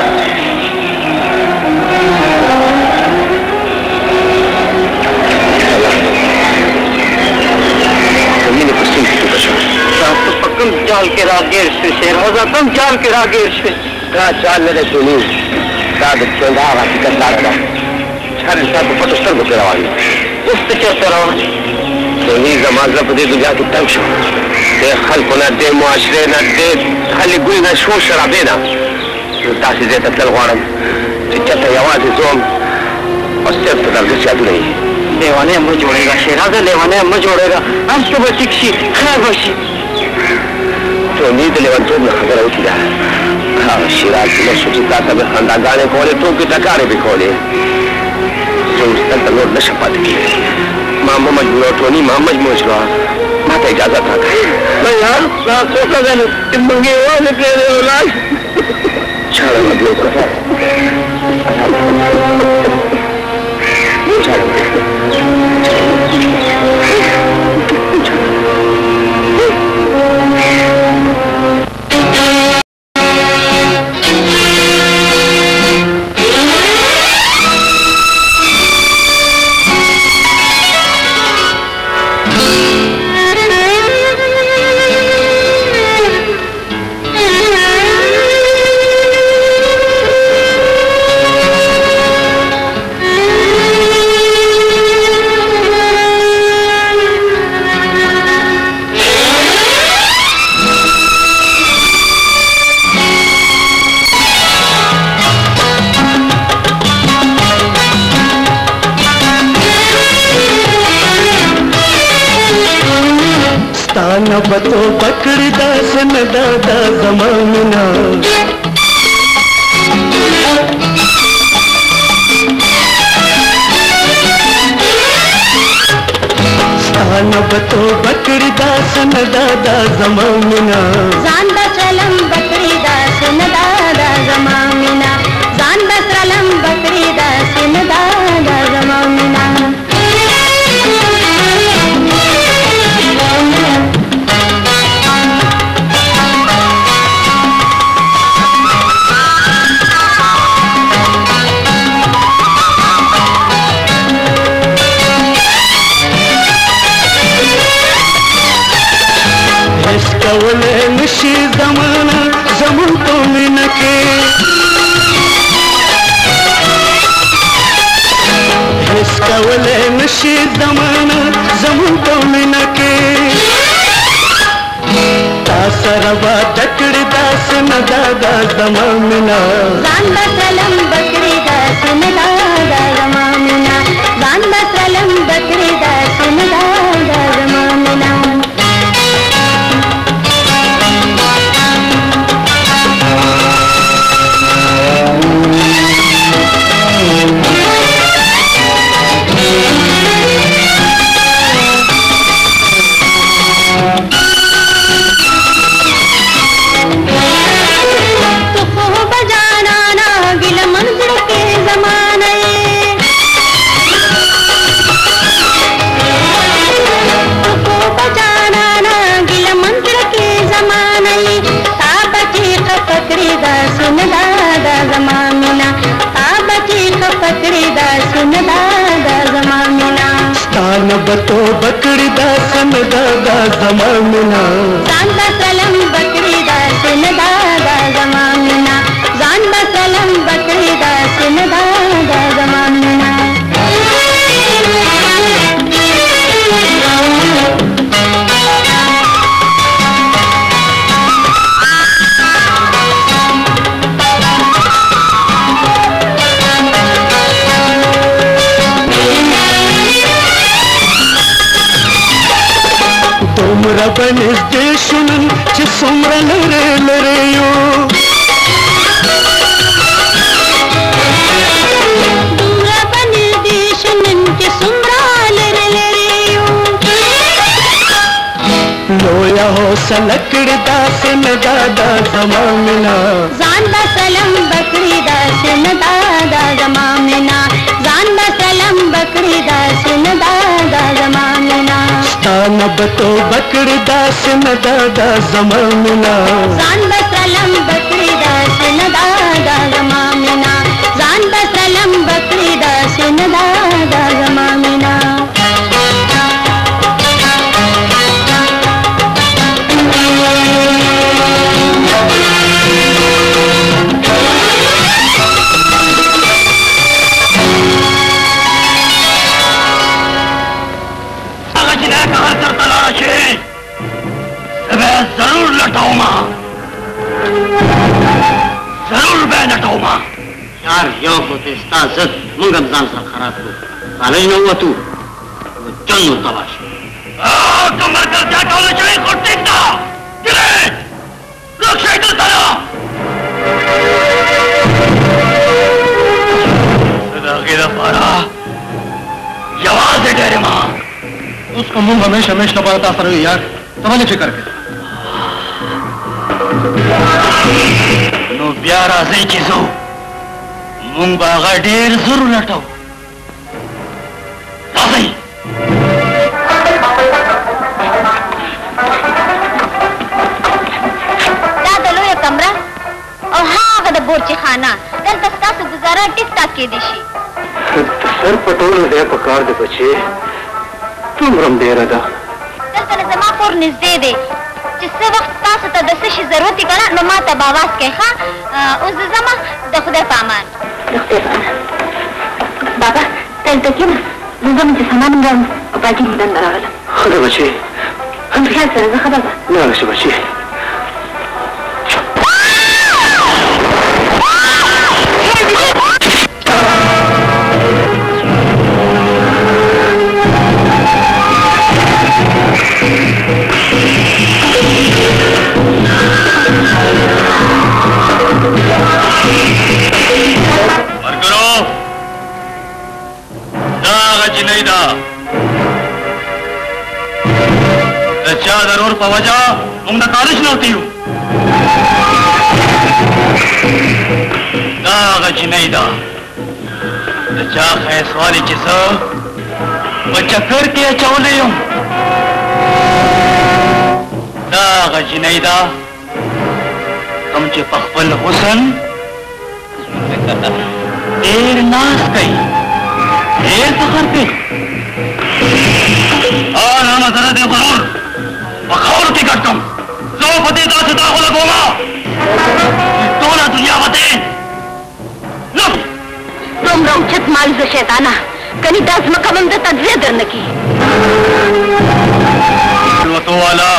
د مینې په ستوني کې ټوکه شوه دا ته په کوم جال کې راګیر شوې شیرازه کوم جال کې راګیر شوې دا جال نه دی ټولي دا د ژوند هغه حقیقت لاره ده چې هر انسان په پټو سترګو پرې روان وي اوس ته چېرته روان ټولي زما زړه په دې دنیا کې تنګ شو د خلکو نه د معاشرې نه د هلې ګوی نه شور شرابې نه نو داسې ځای ته تلل غواړم چې چېرته یوازې ځوم او صرف د درګس یادونه وي لیونی مه جوړېږه شیرازه لیونی مه جوړېږه هر څه به ټیک شي خیر به شي ټولې د لیونتوب نه خبره وکړي ده هغه شیراز نه شو چې تا ته مې خنداګانې کولې ټوکې ټکارې مې کولې زه اوس دلته نور نه شم پاتې کېدی ما مه مجبوروه ټوني ما مجبور شوه ما ته اجازه راکړه نه یار دا څوک دی نو چې موږ یې ونه پرېږدی ولاړ چاړه مطلب کړه बतो पकड़ दासन दादा जमाना स्थान बतो पकड़ दासन दादा जमाना जान बसलम बकरी दासन दादा जमाना जान बसलम बकरी दासन दादा जमाना कवले नशी जमाना जमन तो मिनके हिस कवले नशी जमाना जमन तो मिनके तासरवा टकड़ी दास न दादा जमाना जान बसलम बकरी दास न दादा जमाना जान बसलम बकरी दास न दादा जमाना बतो बकरी दासन दादा जमाना जान बसलम बकरी दासन दादा जमाना जान बसलम बकरी दासन दादा जमाना तुमरा बनिस देशुन च सुमरा लरे लरे यो फैसला कड़ी दास न दादा जमामिना जान बसलम बकरी दास न दादा जमामिना जान बसलम बकरी दास न दादा जमामिना स्थान बतो बकरी दास न दादा जमामिना जान बसलम बकरी दास न दादा जमामिना जान बसलम बकरी दास न दादा जमामिना जरूर लटाऊंगा जरूर मैं लटाऊंगा यार यो होते इस्ताजत मुंगम जान सा खराब हो कॉलेज में हुआ तू वो जन्म तबाश तुम मरकर क्या कॉलेज में करते ना गिरे लोग शहीद तारा सदा के दफारा जवाब दे तेरे मां उसको मुंह हमेशा हमेशा पड़ता सर यार तुम्हारी फिक्र के नो प्यारा से चीजों मुंग बागा ढेर जरूर लटाओ राजी दादा लो ये कमरा और हाँ कदा बोर्ची खाना दर दस्ता से गुजारा टिक टाक के दिशी सर पटोल दे पकार दे बच्चे तुम रम दे रहा दर तने जमा पर निज़दे दे जिससे वक्त तासु ता दस्तिश जरूरती कना नो माता बावास के खा उस जमा दखुदे पामान दखुदे पामान बाबा तेल तो क्यों नज़म जिस हमान गम बाकी हिदन दरागला खुदा बच्चे हम ख्याल से रज़ा खबर ना बच्चे बच्चे जरूर पवजा उम्दा कॉलेज न होती हूँ दाग नहीं दा जा खैस वाली किसा बच्चा कर के चौले हूँ दाग नहीं दा तुम चे पखपल हुसन देर नास गई देर फखर पे और हम जरा दे जरूर बखौर की कटम जो पति दास दाखो लगोगा तो ना दुनिया बते लो तुम रौचत माल से शैताना कनी दास मकमम दे तज्जिया दरन की तो वाला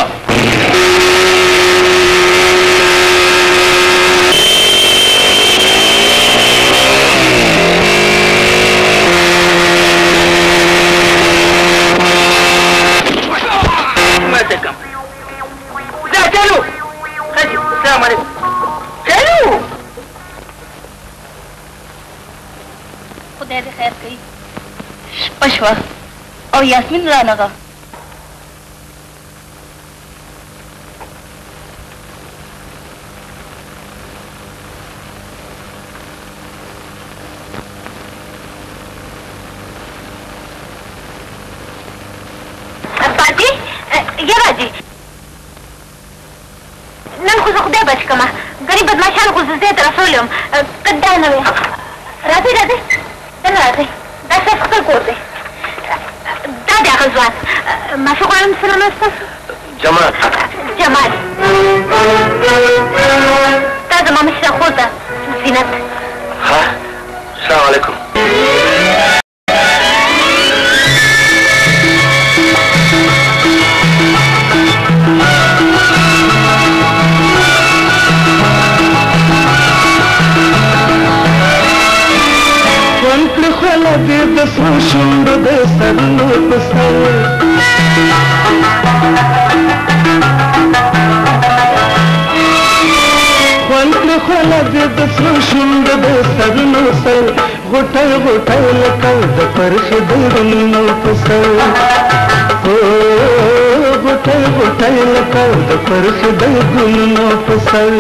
खुदा दे खैर कई पशवा और यास्मीन राना का बाजी ये बाजी नन खुद खुदा बच कमा गरीब बदमाशान खुद से तरसोलियम कद्दा नवे राधे राधे चल राधे दस फकर कोर दे दादा खजवान ما شو قاعد نسلم استاذ جمال جمال هذا ما مش اخوته زينت ها السلام عليكم دسو شوند د سرنو پسر خلق خلق دسو شوند د سرنو سر غټل غټل لکل د پرخ درنو پسر او غټل غټه غټه لکه د فرش د ګلونو په سر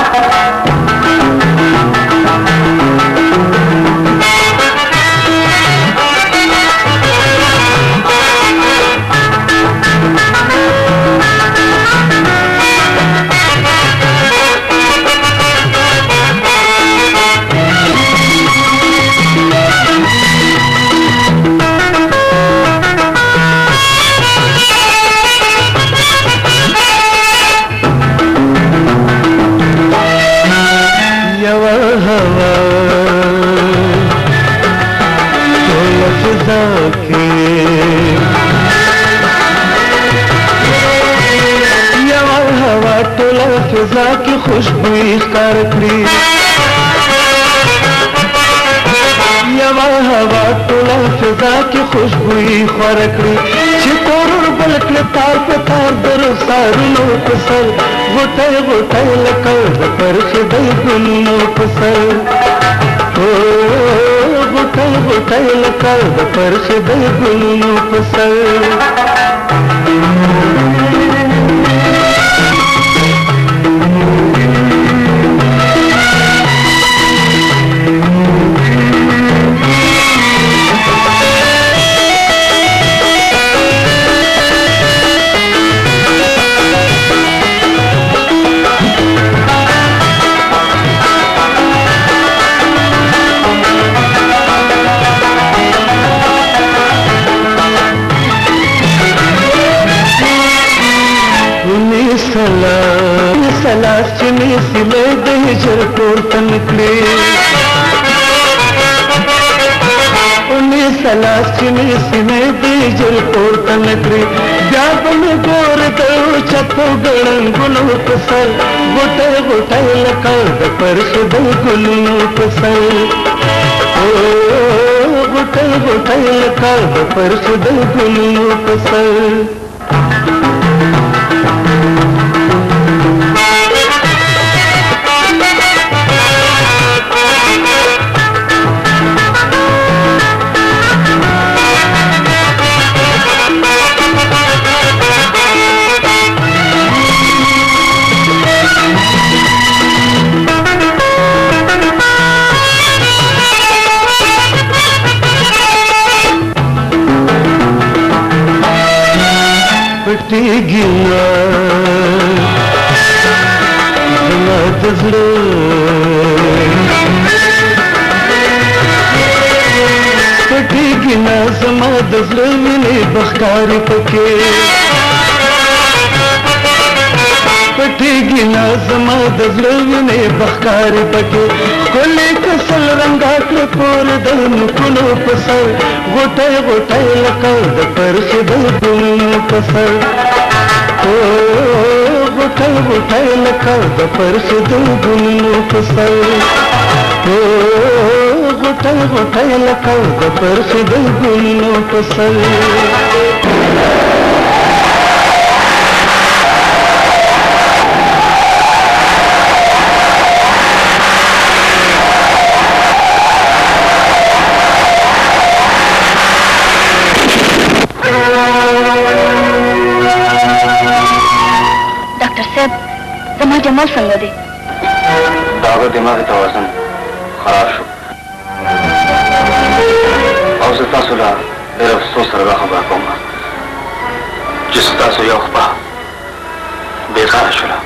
فضا کی خوشبوئی ښکار کړي یوه هوا ټوله فضا کی خوشبوئی خور کړي چې تورور بل کړه تار په تار د رخسارونو په سر غوټۍ غوټۍ لکه د پرخې د ګلونو په سر غوټۍ غوټۍ لکه د پرخې د ګلونو په سر سلاس چې مې سیلې د هجر پورته نکړې اونې سلاس چې مې سیلې د هجر پورته نکړې بیا به مې ګور د اوچتو ګړنګونو په سر غوټۍ غوټۍ لکه د فرش د ګلونو په سر غوټۍ غوټۍ لکه د فرش د ګلونو په سر پټېږي نه زما د زړه پټېږي نه زما د زړه وینې بښکارې پکې پټېږي نه زما د زړه وینې بښکارې پکې ښکلې کسل رنګا کړه پور د نکونو په سر غوټۍ غوټۍ لکه د پرخې د ګلونو په سر غوټۍ غوټۍ لکه د پرخې د ګلونو په سر غوټۍ غوټۍ لکه د پرخې د ګلونو په سر زما جمال څنګه دی؟ د هغه دماغي توازن خراب شو او زه تاسو له ډېر افسوس سره دا خبره کوم چې ستاسو یو خپه بېغاره شوله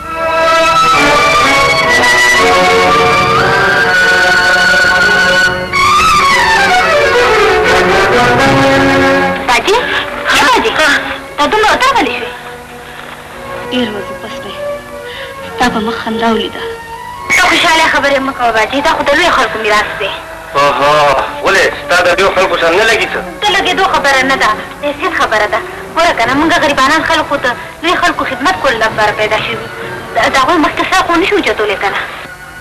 باجي ښه باجي تا دومره ودرغلې شوې ډېر وځو پس دی ستا په مخ خندا ولیده ته خوشحاله خبرې مه کوه باجي دا خو د لویو خلکو میراث دی اوهو ولې ستا د دېو خلکو سره نه لګي څه د لګېدو خبره نه ده د حیثیت خبره ده ګوره که نه موږ غریبانان خلک خو د لوی خلکو خدمت کولو لپاره پیدا شوي د هغوی مخکې سر خو نشو اوچتولی که نه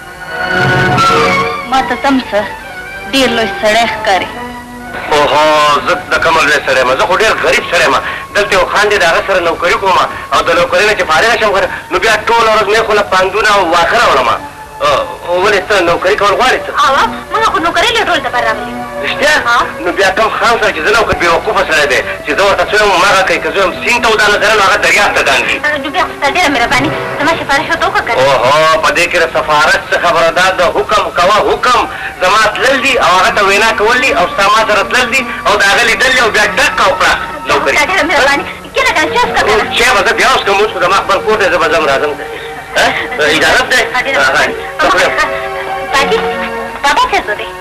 ما ته تم څه ډېر لوی سړی ښکارې اوهو زه د کمل لوی سړی یم زه خو ډېر غریب سړی یم دلته یو خان دی د هغه سره نوکري کوم او د نوکرۍ نه چې فارغه شم نو بیا ټوله ورځ مې خو له پندونه او واښه راوړم ولې ته نوکري کول غواړې څه اوه موږ خو نوکرۍ لټول دپاره راغلي رښتیا نو بیا کوم خان سره چې زه نه بې وقوفه سړی دی چې زه ورته څه یم هماغه کوي که زه یم سیند ته ودانه زره نو هغه دریاب ته دانګي ډوبې اخیستل ډېره مهرباني زما سفارش ورته وکړه که اوهو په دې کې د سفارت څه خبره ده د حکم کوه حکم زما تلل دي او هغه ته وینا کول دي او ستا ما سره تلل دي او د هغه لیدل دي او بیا ډکه او پراخ نوکري ډېره مهرباني کله کله چا وڅښه که چای به زه بیا وڅښم اوس خو زما خپل کور دی زه به ځم راځم اجازت دی باجي بابا چېرته دی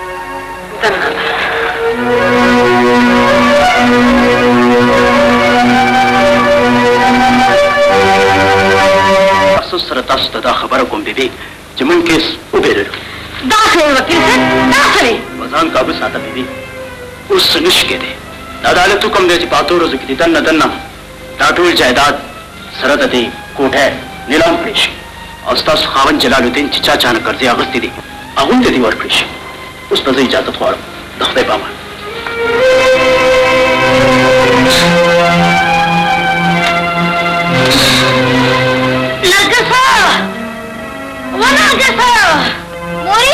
افسوس سره تاسو ته دا خبره کوم بیبي چې مونږ کیس وبېرلو دا څه وکیل صاحب دا څه دی په ځان قابو ساته بیبي اوس څه نشي کېدی د عدالت حکم دی چې په اتو ورځو کې د دننه دننه دا ټول جایداد سره د دې کوټه نیلام کړی شي او ستاسو خاوند جلال الدین چې چا چا نه قرضې اخیستې دي هغه هم د دې ورکړی شي اوس به زه اجازت غواړم د خدای په امان نرګسه و نرګسه مورې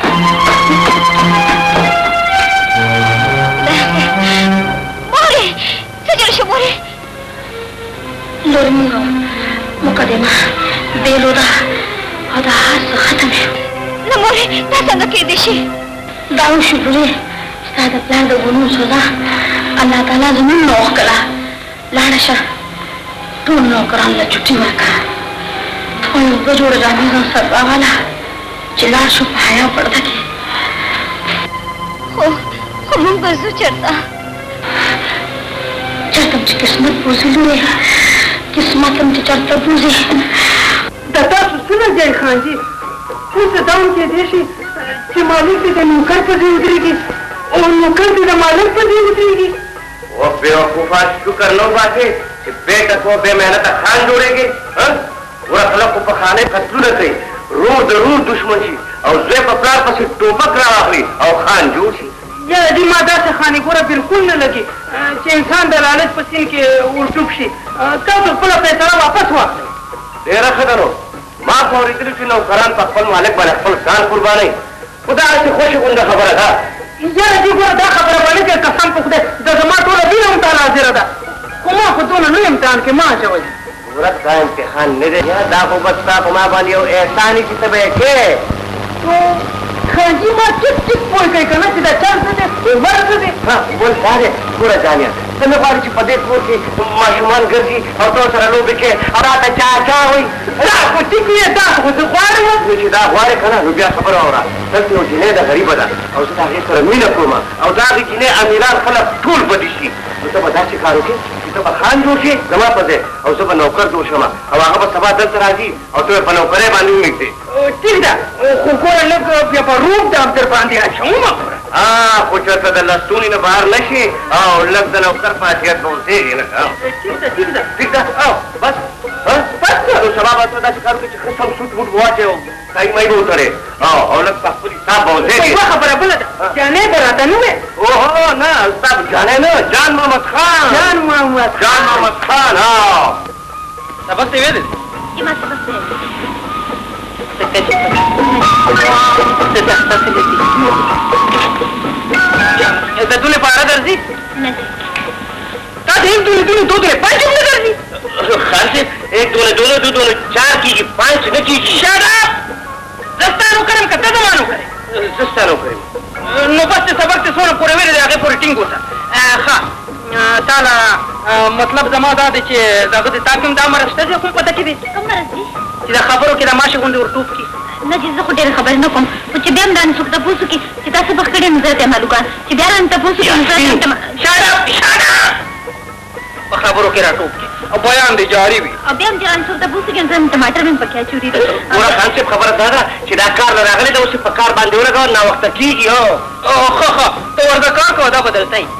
مورې څه جوړ شو مورې لور مونږ مقدمه بیلو ده او دا هر څه ختم شو نه مورې دا څنګه کېدی شي دا وشو لورې ستا د پلار د ګنو سزا الله تعالی زموږ نه وکړه لاړه شه ټول نوکران له چټي ورکړه او یو دوه جوړه جامې ځان سره راواله چې لاړ شو په حیا پرده کې خو خو موږ به ځو چېرته چېرته چې قسمت بوځي لورې قسمت هم چې چېرته بوځي د تاسو څه جای خانجي اوس دا هم کېدی شي چې مالک دې د نوکر په ځای ودرېږي او نوکر دې د مالک په ځای ودرېږي او بېوقوفه شکر نه وباسې چې بېټه کو بې محنته خان جوړېږي ورا خلکو په خانې قتلونه کوي رور د رور دشمن شي او زوی په پلار پسې ټوپک راواخلي او خان جوړ شي یاره دې ما داسې خانې ګوره بلکل نه لګي چې انسان د لالچ په سیند کې ورټوپ شي تاسو خپله فیصله واپس واخلئ ډېره ښه ده نو ما خو اورېدلي چې نوکران په خپل مالک باندې خپل ځان قربانوي خو دا هسې خوشې غونډه خبره ده یاره دې ګوره دا خبره باندې چې قسم په خدای د زما ټوله دین هم تا حاضره ده خو ما خو دونه لوی امتحان کې ما اچوئ ورځ دا امتحان نه دی دا خو بس ستا په ما باندې یو احسان چې ته به یې کې خانجي ما ټیک ټیک پوه کوي که نه چې دا چل څه دی ور څه دی بول دا دی ګوره جانیا ته نه غواړې چې په دې کور کې ماشومان ګرځي او تو سره لوبې کې او راته چاچا وایي دا خو ټیک وي دا خو زه غواړم نو چې دا غواړې که نه نو بیا خبره واوره دلته یو جینۍ ده غریبه ده او زه د هغې سره مینه کوم او د هغې جینۍ امیران خلک ټول بدي شي نو ته به داسې کار وکړې چې ته به خان جوړ شې زما په ځای او زه به نوکر جوړ شم او هغه به سبا دلته راځي او ته به په نوکرۍ باندې ومېږدې ټیک ده خو ګوره لږ بیا په روب دام در باندې اچوم خو چېرته د لستونې نه بهر نه شي او لږ د نوکر په حیثیت به اوسېږي لږ ټیک ده ټیک ده ټیک ده او بس بس نو سبا به ته داسې کار وکړې چې ښه سم سوټ ووټ به واچوې او ټای مای به وتړې او لږ په خپل حساب به اوسېږي یوه خبره بله ده جانې به راته نه وې اوهو نه ستا جانې نه جان محمد خان جان محمد جان محمد خان سبق ته ویلې چې ما سبق دی د دونه پاره درځي نه تا د ایک دونه دونه دو دونه پنج هم نه درځي خان صاحب ایک دونه دونه دو دونه چار کېږي پانچ نه کېږي شټ اپ زه ستا نوکر یم که ته زما نوکر یې زه ستا نوکر یم نو بس چې سبق ته څونه پورې ویلې دی هغې پورې ټینګ اوسه ښه تا له مطلب زما دا دی چې د هغه د تا کوم دا مرض شته چې کوم پته کې دی کوم مرض دی چې د خبرو کې د ماشې غوندې ورټوپ کړي نه چې زه خو ډېرې خبرې نه کوم خو چې بیا هم دا نه څوک تپوس وکړي چې تا سبق کړی نو زه ته یې معلوم چې بیا رانه تپوس وکړي نو زه ته په خبرو کې راټوپ کړي او بیان دی جاري وي او بیا هم چې رانه څوک تپوس وکړي نو زه ټماټر مې پکې اچولي دي ګوره خان صاحب خبره دا ده چې دا کار له راغلی ده اوس په کار باندې ولګوه ناوخته کېږي ښه ښه ته ورته کار کوه دا به درته وي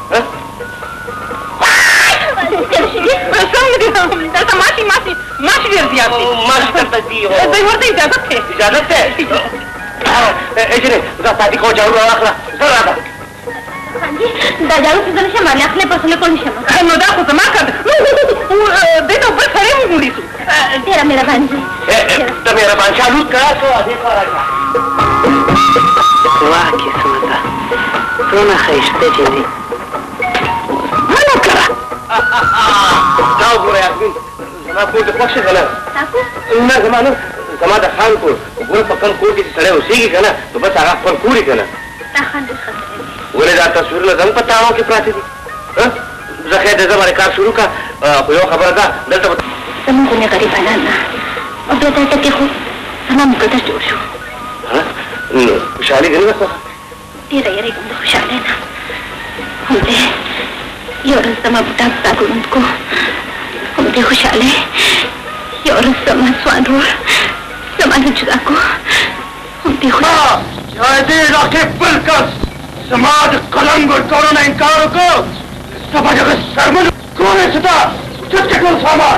څنګه دي دلته ماشي ماشي ماشي ډېر زیات دي ماشي درته دي دوی ورته اجازت دی اجازت دی اجرې دا سادي کو جاړو راواخله زه راځم خانجي دا جارو چې زه نشم باندې اخلی پسله کولی شم نو دا خو زما کار دی دې ته بل سړی هم ونیسو ډېره مهرباني دي ته مهربان شاه لوټ کړه څو دې کار راځه واه قسمته څونه ښایسته چې دي منو کړه دا وګوره یاسمین زما کور دې خوښ شي که نه نه زما نه زما د خان کور ګوره په کوم کور کې چې سړی اوسېږي که نه نو بس هغه خپل کور یې که نه ولې دا تصویرونه زموږ په تاڼو کې پراته دي زه خیر دی زه باندې کار شروع کړه خو یو خبره ده دلته به زموږ غونې غریبانان نه او بیا دلته کې خو زما مقدر جوړ شو نو خوشحالي دې نه خوښه ډېره یېرېږم د خوشحالۍ نه همدې یو ورځ زما بوټان ستا ګړوند کو همدې خوشحالۍ یو ورځ زما ځوان ورور زما نه جدا کو همدې خوشحالۍ شاید دې علاقې بل کس زما د قلم ورکولو نه انکار وکړو ته به دغه سرمن کورې ستا چت کې ټول سامان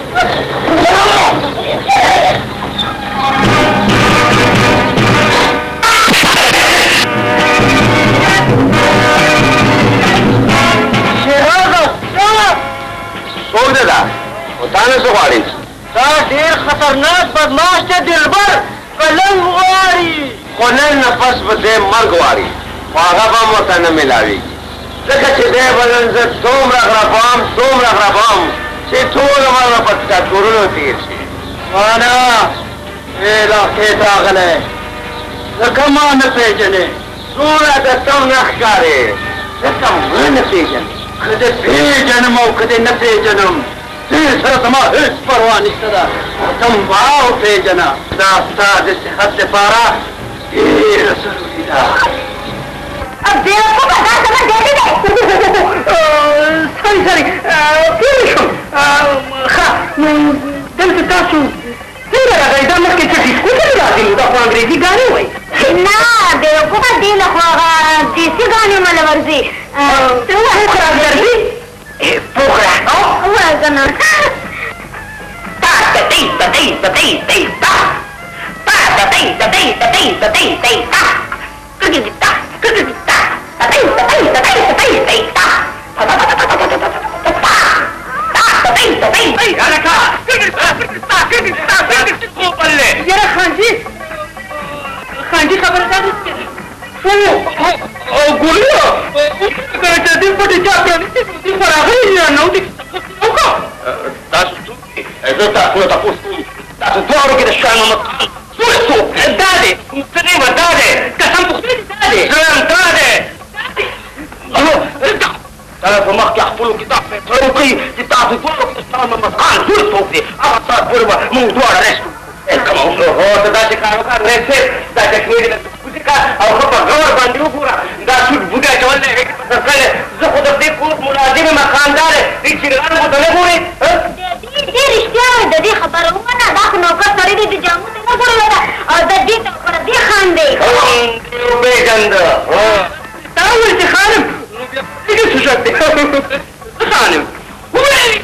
څوک دی دا خو تا نه څه غواړې دا ډېر خطرناک بدماش دی دلبر قلم غواړي خو نن نفس به دی مرګ غواړي خو هغه به هم ورته نه میلاوېږي ځکه چې دی به نن زه دومره غربام دومره غربام چې ټول عمر به په ټکورونو تېر شي مانا علاقې ته راغلی ځکه ما نه پېژنې څومره د تم نه ښکارې ځکه ما نه پېژنې که دې پېژنم او که دې نه پېژنم دې سره زما هېڅ پروا نشته ده ته ما وپېژنه دا ستا د صحت لپاره ډېره ضروري ده بیوقوفه دا زما ډېرې دی سړي سړي پوه شوم ښه نو دلته تاسو څنګه راغئ دا مخکې څه ډیسکو ته راځي نو دا خو انګریزي ګانې وایي نه بیوقوفه دې له خو هغه دیسي ګانې مله ورځي پوخ راګرځي پوخ را ووایه که نه تا تدی تدی تدی تدی تا تا تدی تدی تدی تدی تدی تا کږي تا کږي تا تدی تدی تدی تدی تدی تا یاره خانجي خانجي خبره دا ده او ګولیا که دې پټې چا پرانیستې دې خو راغلی یا نه دې تاسو څوک زه تاسو نه تپوس کوم تاسو دواړو کې د شاه محمد خان څوک څوک دا دی مقتدي به دا دی قسم پوښتنې دا دی زم دا دی تاسو په مخ کې خپلو کې دا فیصله وکړئ چې تاسو دواړو کې د شاه محمد خان ټول څوک دی هغه ساعت پورې به موږ دواړه راشو هو ته داسې کار وکړه رئیس صاحب دا چشمې دې کوزي کا او ښه په غور باندې وګوره دا سوټ بوټي اچول دی هغې کې په سر کړی زه خو د دې کور ملازم یم خاندار دی چرګانو خو ته نه ګورې دې رښتیا وایي د دې خبره ومنه دا خو نوکر سړی دی د جامو ته نه ګورلی ده او د دې ته خو دې خاندې وپېژنده تا وویل چې خانم نو بیا دې څه شک دی خانم ویلي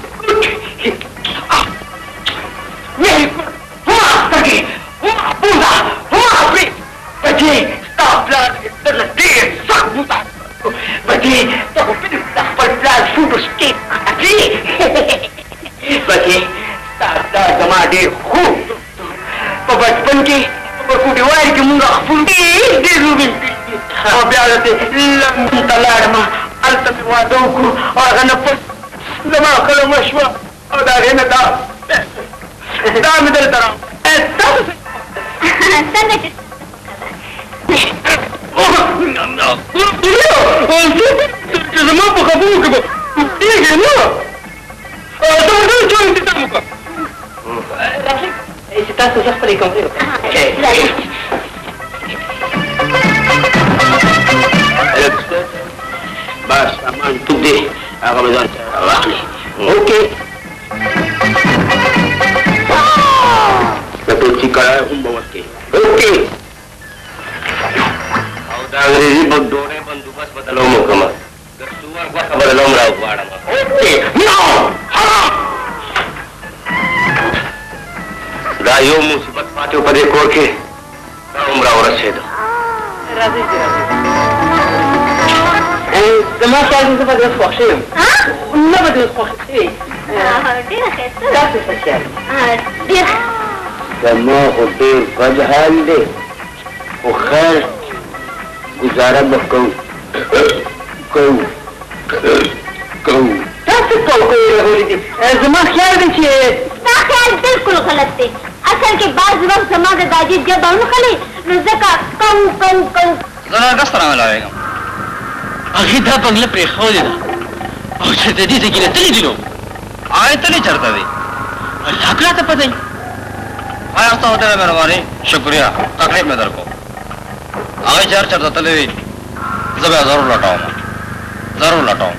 ویلي هما سترګې هما پوزه هما خولې بچې ستا پلار درله ډېر سخت بوته بچې ته خو فلم د خپل پلار فوټو سټیپ کړې بچې ستا پلار زما ډېر خوب په بچپن کې په کوټیوالي کې مونږ خپل ډېر ډېر لوبې او بیا داسې لندن ته لاړم هلته مې واده وکړو او هغه نه پټ زما قلمه شوه او د هغې نه دا دا مې دلته راوړ تاسو څنګه چې چې زما په خبرو کې به پوهېږې نه ته به ډېر چا انتظام وکړه راشئ چې تاسو زه خپلې کمرې وکړم بس سامان توپ دی هغه به ځان سره واخلي اوکې د پیپسي کړای هم به ورکړي اوکې او د انګریزي ډوډۍ بندوبست بدلوم وکړم د سور غوښه بدلوم راوغواړم اوکې دا یو مصیبت پاتې و په دې کور کې دا هم راورسېده راځئ چې راځئ زما خیال دی زه به دې خوښ یم نه به دې خوښ شوې ډېره ښایسته داسې څه خیال ډېر زما خو ډېر بد حال دی خو خیر ګزاره به کوو کوو کوو تاسو ټول کوی راغلي دي زما خیال دی چې ستا خیال بالکل غلط دی اصل کې بعض وخت زما د داجي جبه ونښلي نو ځکه کو کو کو زه نرګس ته راولاړېږم هغې دا بنګله پرېښودې ده او چې د دې ځای کې نه تللي دي نو هغې تللي چېرته دی الله کله ته پته وي آیا ستا ډېره مهرباني شکریه تکلیف مې در کو هغې چې هر چېرته تللی وي زه بیا ضرور لټوم ضرور لټوم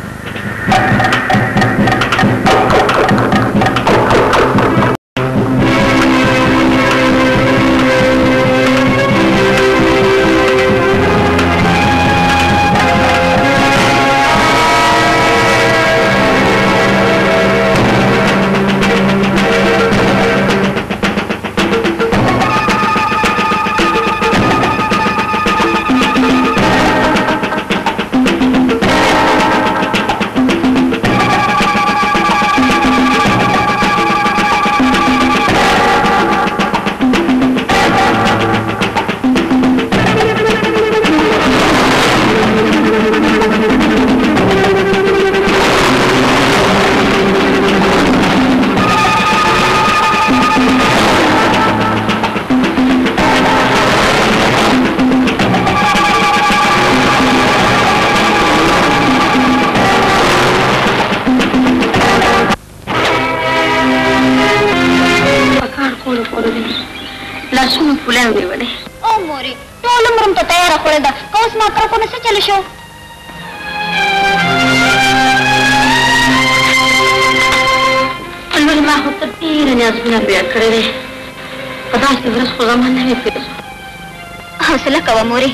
حوصله کوه مورې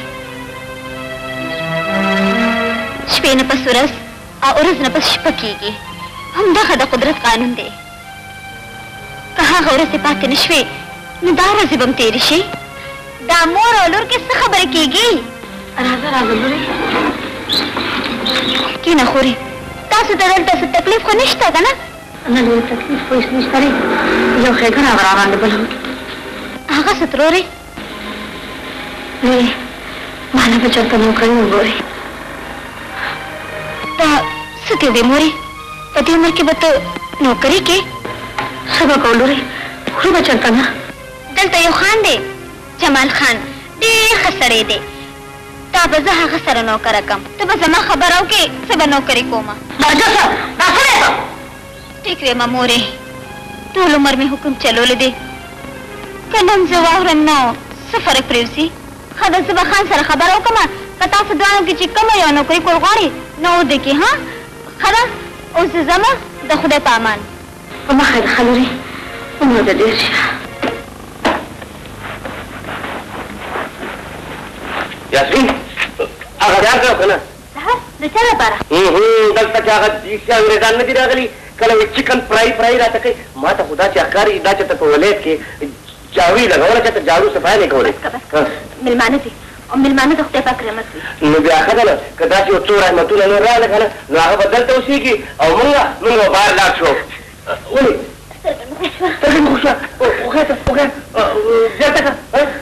شپې نه پس ورځ او ورځ نه پس شپه کېږي همدغه د قدرت قانون دی که هغه ورځې پاتې نه شوې نو دا ورځې به م تېرې شي دا مور او لور کې څه خبرې کېږي راځه راځه لورې کېنه خورې تاسو ته دلته څه تکلیف خو نشته که نه نه ډېر تکلیف خو هېڅ نشته دی یو ښېګڼه به راباندې بله هغه څه ترورې لورې ماله به چېرته نوکري وګورې دا څه دې دی مورې په دې عمر کې به ته نوکري کې څه به کوو لورې خورو به چېرته نه دلته یو خان دی جمال خان ډېر ښه سړی دی تا به زه هغه سره نوکره کړم ته به زما خبره وکړې زه به نوکري کومه دا جسه دا څه دی ته ټیک ویمه مورې ټول عمر مې حکم چلولی دی که نن زه واورم نو څه فرق پرېوځي ښه ده زه به خان سره خبره وکړم که تاسو دواړو کې چې کومه یو نوکري کول غواړې نو ودې کې ها ښه ده اوس زه ځمه د خدای په امان په مخه ده ښه لورې عمر دې ډېر شه یاسمین هغه ډار کړه که نه د چا لپاره دلته چې هغه دیسي انګریزان نه دي راغلي کله وایي چکن فرای فرای راته کوي ما ته خو دا چې ښکاري دا چېرته په ولایت کې جاروی لګوله چېرته جارو صفایه نه کولی مېلمانه دي او مېلمانه د خدای پاک رحمت وي نو بیا ښه ده نه که داسې یو څو رحمتونه نور راغله که نه نو هغه به دلته اوسېږي او مونږ مونږ به بهر لاړ شو ولې سترګې مې خوږ شوه وښیه ته وښیه زیاته کړه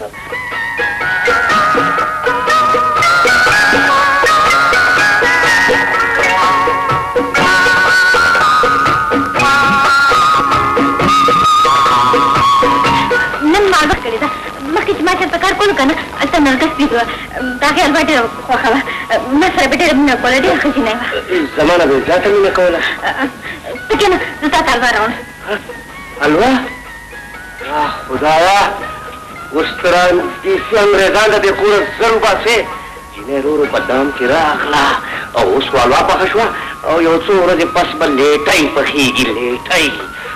نن ماغه کړې ده مخکې چې ما چېرته کار کولو که نه هلته نرګس دي دا خیال به ډېره خوښه وه ما سره به ډېره مینه کوله ډېره ښځینه وه زما نه به زیاته مینه کوله ته کښېنه زه تا ته حلوا راوړم حلوا خدایا اوس ته را دیسي انګریزان د دې کوره زر وباسې جینۍ ورو ورو په دام کې راغله او اوس خو حلوا پخه شوه او یو څو ورځې پس به لیټۍ پخېږي لیټۍ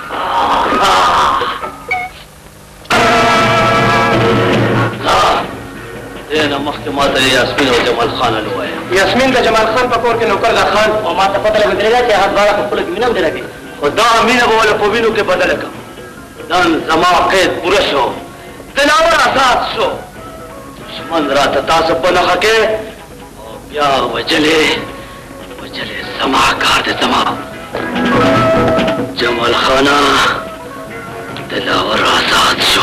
دې نه مخکې ما ته یاسمین او جمال خان ووایه یاسمین د جمال خان په کور کې نوکر ده خان او ما ته پته لګېدلې ده چې هغه دواړه په خپلو کې مینه هم ډېره کوي خو دا مینه به ولې په وینو کې بدله کړم نن زما قید پوره شو دلاور آزاد شو دشمن راته تاسو په نښه کې او بیا وجلې وجلې زما کار دی زما جمال خانه دلاور آزاد شو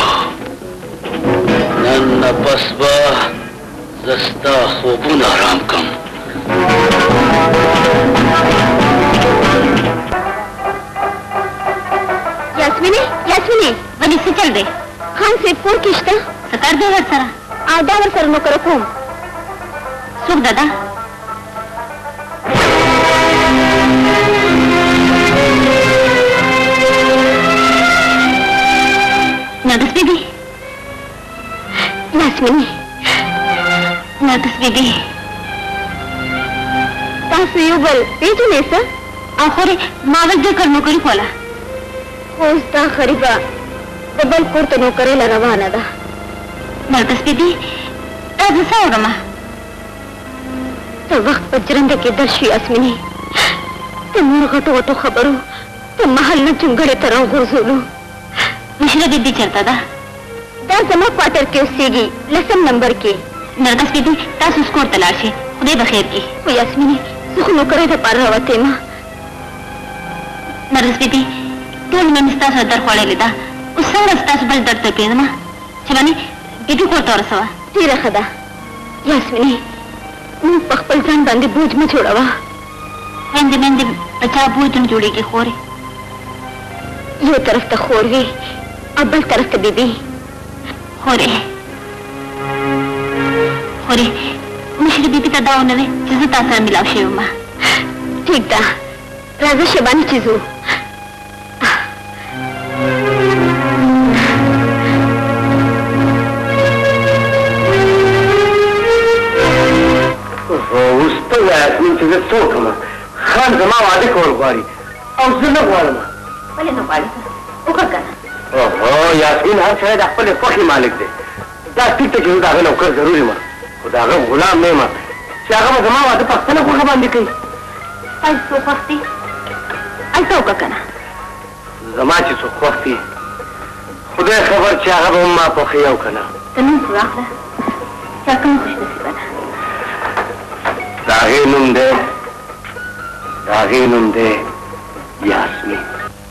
نن نه پس به زه ستا خوبونه آرام کړم سید پور کې شته څه کار دی ورسره او دا ورسره نوکر کوم څوک دادا نرګس بیبي یاسمینې نرګس بیبي تاسو یو بل پیژنئ څه او خورې ما ول دې کار نوکري کوله اوس دا غریبه د بل کور ته نوکرۍ له روانه ده نرګس بیبي دا زه څه وکړم څه وخت په جرنده کېدل شي یاسمینې د نور غټو غټو خبرو د محل نه چونګړې ته راوغورځولو مشره بیبي چېرته ده دا زما کوارټر کې اوسېږي لسم نمبر کې نرګس بیبي تاسو اوس کور ته لاړ شئ خدای به خیر کړي خو یاسمینې زه خو نوکرۍ دپاره راوتې یم نرګس بیبي ټول مې مې ستاسو در خوړلې ده اوس څنګه ستاسو بل درد ته پرېږدم چې باندې بیبي کور ته ورسوه ډېره ښه ده یاسمینې موږ په خپل ځان باندې بوج مه جوړوه خویندې میندې په چا بوج نه جوړېږي خورې یو طرف ته خور وي او بل طرف ته بیبي خورې خورې مشرې بیبي ته دا ونه وې چې زه تا سره میلاو شوې وم ټیک ده راځه شیباني چې ځو اوس ته وایه یاسمین چې زه څه وکړم خان زما واده کول غواړي او زه نه غواړم ولې نه غواړې وکړه که نه اوهو یاسمین هر سړی د خپلې خوښې مالک دی دا ټیک ته چې زه د هغه نوکر ضرور یم خو د هغه غلام نه یم چې هغه به زما واده په خپله خوښه باندې کوي تاسو څوک خوښ دي هلته وکړه که نه زما چې څوک خوښ دي خدای خبر چې هغه به ما خوښوي او که نه ته نوم خو راخله چا کوم خوش نصیبه ده د هغې نوم دی د هغې نوم دی یاسمین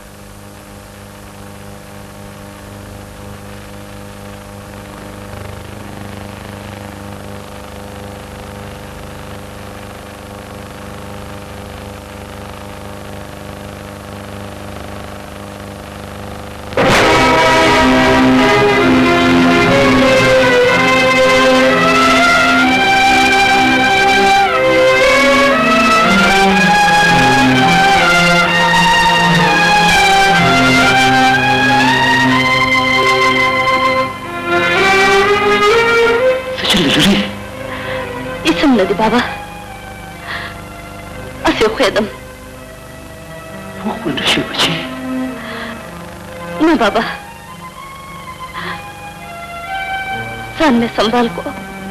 بابا اسې خوېدم وخوېده شي بچې نه بابا ځان مې سنبال کو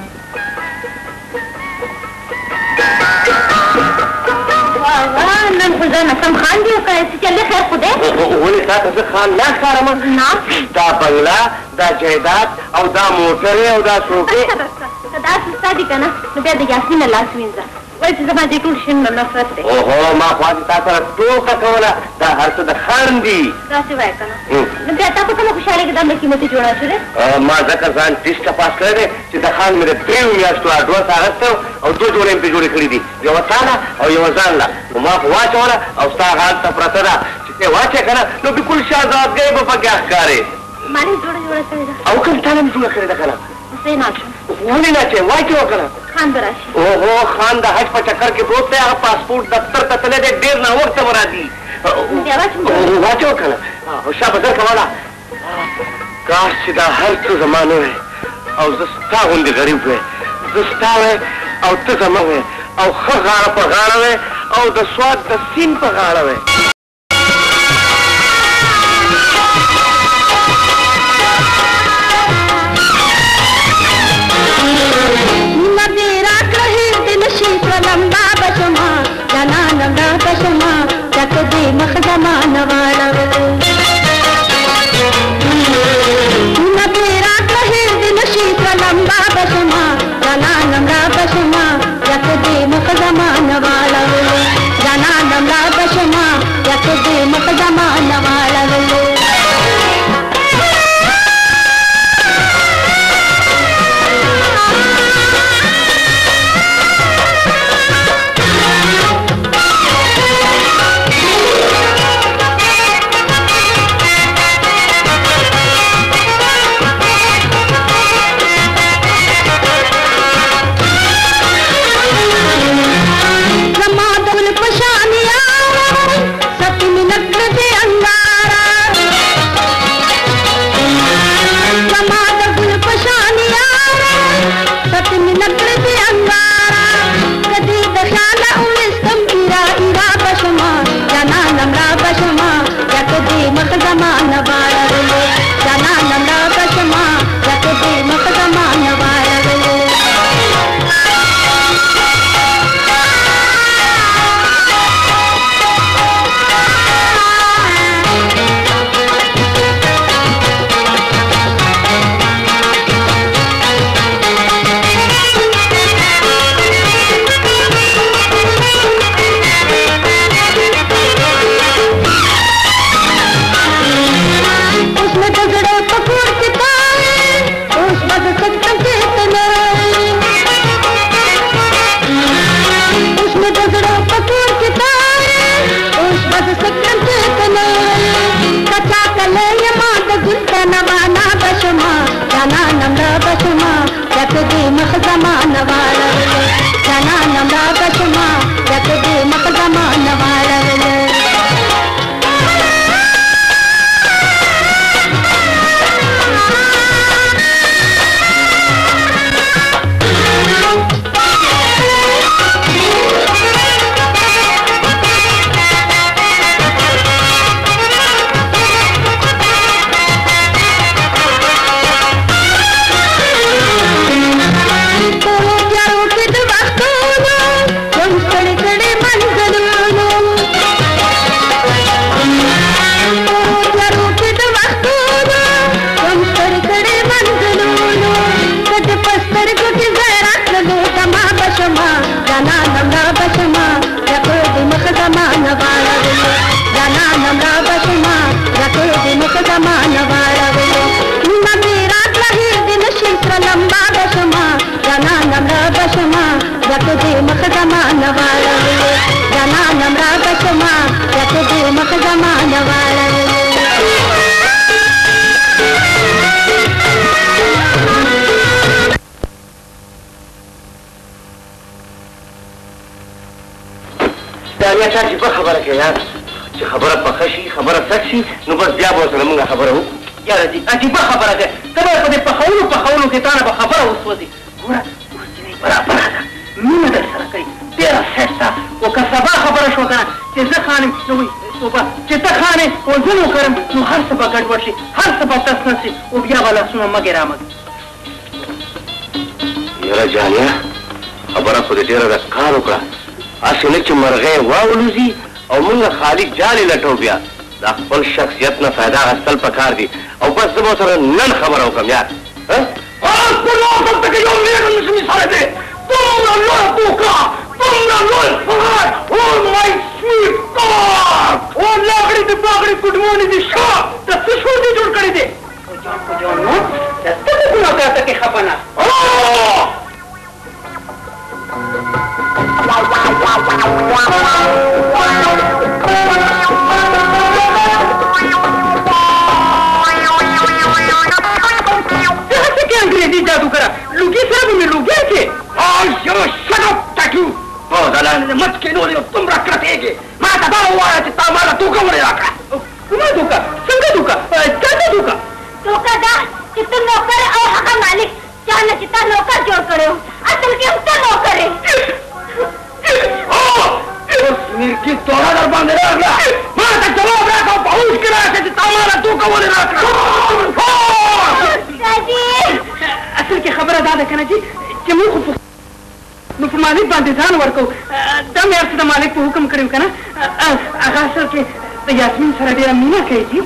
نن خو ځان سم خان دی که څه چلې خیر خو دی ولې تا ته زه خان نه ښکارم نه دا بنګله دا جایداد او دا موټرې او دا څوکۍ که داسې ستا دي که نه نو بیا د یاسمین نه لاس وینځه وایي چې زما دې ټول شین نه نفرت دی اوهو ما خواږه تا سره ټوکه کوله دا هر څه د خان دي داسې وایه که نه نو بیا تا په کومه خوشحالۍ کې دا مړه قیمتي جوړه شو دی ما ځکه ځان ټیسټه پاس کړی دی چې د خان مې د دریو میاشتو اډوانس اخیستی او دوه جوړې مې پرې جوړې کړي دي یوه تا له او یوه ځان له نو ما خو واچوله او ستا هلته پرته ده چې ته واچې که نه نو بلکل شهزادګۍ به پکې ښکارې ما نه جوړه جوړه کړې ده او کوم تا نه مې جوړه کړې ده که نه زه یې ناچم ولې ناچې واچې وکړه خان به راشي اوهو خان د حج په چکر کې پروت دی هغه پاسپورټ دفتر ته تللی دی ډېر ناوخته به راځي بیا واچم واچې وکړه شابه زر کوله کاش چې دا هر څه زما نه وی او زه ستا غوندې غریب وی زه ستا وی او ته زما وی او ښه غاړه په غاړه وی او د سواد د سیند په غاړه وی زمان والا جانا نملا بشما زمان واړولې جانان مړه بشما لکه دې مخ زمان واړولې زمان واړولې جانان مړه بشما لکه دې مخ زمان واړولې دانیا چې په خبره کې یار چې خبره پخه شي خبره سک شي نو بس بیا به ورسره موږ خبره وکړو یاره دي عجیبه خبره ده ته به په دې پخولو پخولو کې تا نه به خبره وسوځي ګوره اوسنۍ برابره ده مینه در سره کوي ډېره سیټ ده خو که سبا خبره شوه که نه چې زه خانم نو وایي توبه چې ته خانې او زه نوکرم نو هر څه به ګډوډ شي هر څه به تس نه شي او بیا به لاسونه مګې رامګ یاره جانیه خبره خو دې ډېره ده کار وکړه هسې نه چې مرغۍ واولوځي او موږ خالق جالې لټو بیا دا خپل شخصیت نه فایده اخیستل پکار دي او بس زه به ورسره نن خبره وکړم یار دلته کې یو نیغ نشي مثال دی دومره لویه دوکه دومره لوی فرهاد او مای سویټ ډاګ او لاغړې د باغړې ګډمونې دي شا د څه شور دې جوړ کړی دی او جان په جان نو د څه د ګناهګار ته کې خفه نه انګریزي جادو کرا لوګي سره به مې لوګي کې آیو شنو تاکو او دلان مت کې نو تم را کړتېږي ما ته دا وایي چې تا مالا دوکه وړې راکړه کومه دوکه څنګه دوکه څنګه دوکه دوکه دا چې ته نوکر او هغه مالک چانه چې تا نوکر جوړ کړو اصل کې هم ته نوکر یې اوس میرګي توره در باندې راغله ما ته جواب راکړه په اوس کې راشه چې تا مالا دوکه وړې راکړه اصل کې خبره دا ده که نه جي چې موږ خو نو په مالک باندې ځان ورکوو دا مې هر څه د مالک په حکم کړی که نه هغه اصل کې د یاسمین سره ډېره مینه کوي جي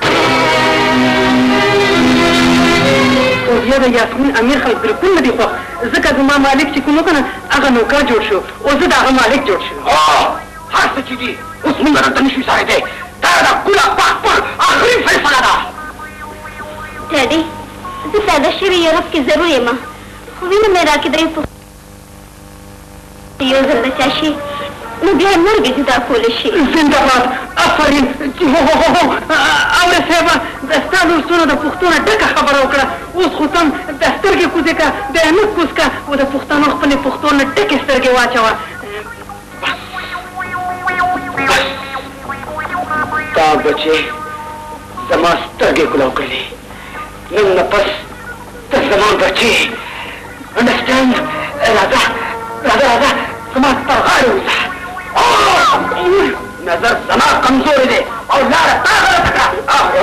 خو بیا د یاسمین امیر خلک بلکل نه دي خوښ ځکه زما مالک چې کوم و که نه هغه نوکر جوړ شو او زه د هغه مالک جوړ شوم هر څه چې دي اوس موږ دلته نشو سارېدی دا د ګله پخپل آخري فیصله ده ډیډي زه پیدا شوې یورپ کې ضرور یم خو وینه مې راکېدی په یو ځل د چا شي نو بیا نور به جدا کولی شي زنده‌باد آفرین اورې صاحبه د ستا لوستونه د پښتو نه ډکه خبره وکړه اوس خو تم د سترګې کوزې که د عینک کوز که او د پښتنو خپلې پښتو نه ډکې سترګې واچوه تا بچې زما سترګې کلاو کړلې نن نه پس ته زما بچې انډرسټینډ راځه راځه راځه زما پر غاړې وځه نظر زما کمزورې دی او لاره تا غلطه کړه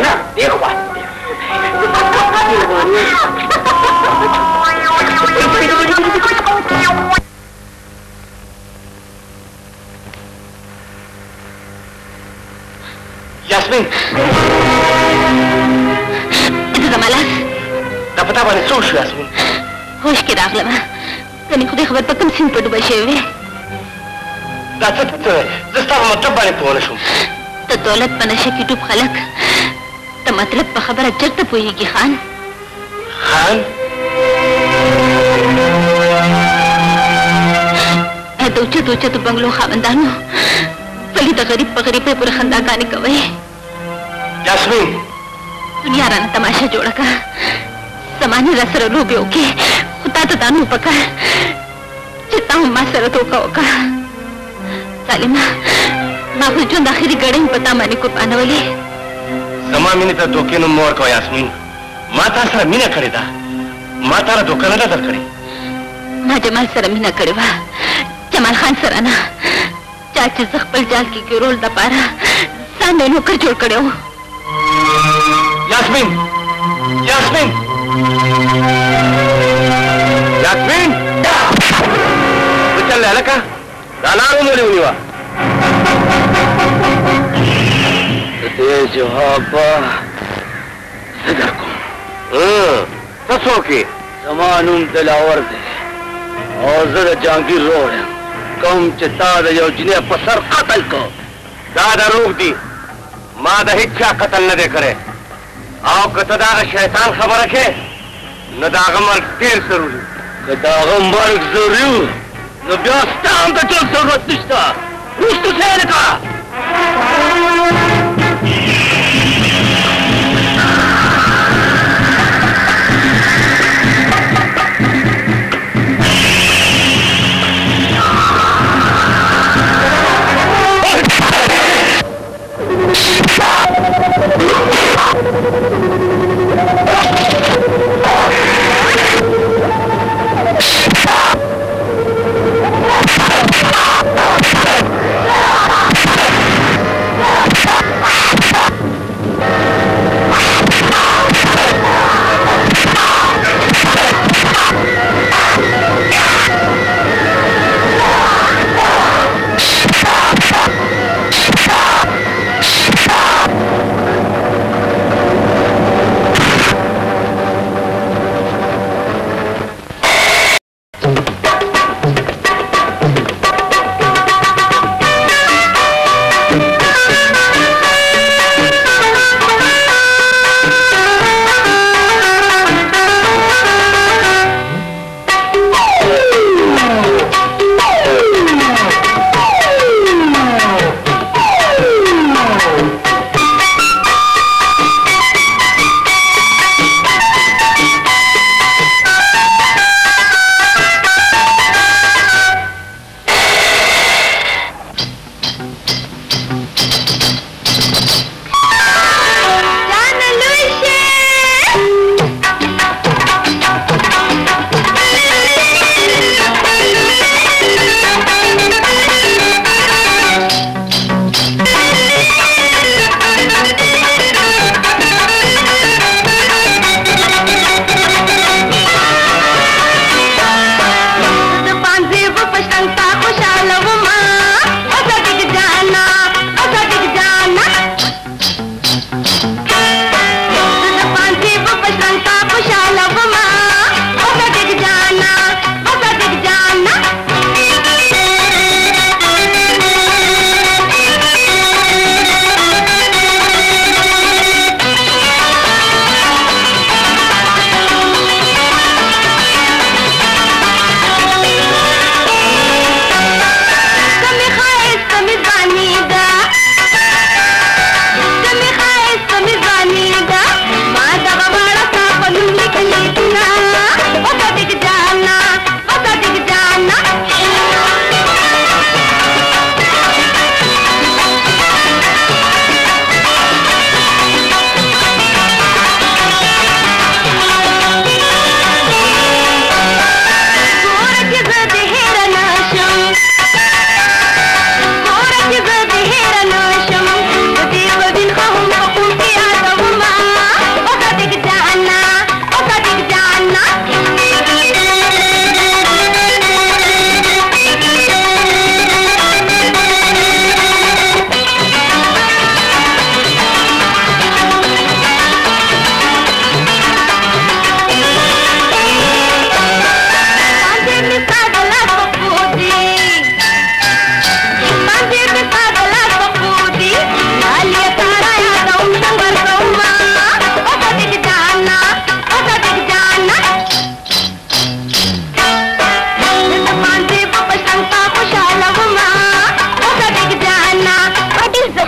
यास्मीन इधर जमालास दा पता बाने څه وشو यास्मीन होश کې راغلم کني خو دې خبر په کوم سین په ډوبه شوی دا څه ته زه ستا په مطلب باندې پوه نه شوم ته دولت په نشه کې ډوب خلک ته مطلب په خبره چېرته پوهېږي خان خان د اوچتو اوچتو بنګلو خاوندانو ولې د غریب په غریبۍ پورې خنداګانې کوئ यास्मीन دنیا رانه تماشه جوړه کړه زمانې را سره لوبې وکړې خو تا ته دا نو پکار چې تا هم ما سره دوکه وکړه ظالمه ما خو ژوند اخري ګړۍ په تا باندې قربانولې زما مینې ته دوکې نوم مه ورکوه یاسمین ما تا سره مینه کړې ده ما تاله دوکه نه ده درکړې ما جمال سره مینه کړې وه جمال خان سره نه چا چې زه خپل جال کې ګرول دپاره ځان مې نوکر جوړ کړی و यास्मीन यास्मीन यास्मीन तो चल रहा लका दालारों में लिया हुआ ते जवाबा इधर को हम्म ससो की समानुम दिलावर दे और जरा जांगीर रोड कम चिता दे यो जिन्हें पसर कतल को दादा रोक दी माँ दा हिच्छा कतल न दे करे आओ कत दाग शैतान खबर रखे न दाग मर्ग ढेर जरूरी दाग मर्ग जरूरी न ब्यास्तान का चल जरूरत निश्ता रुस्त खेल का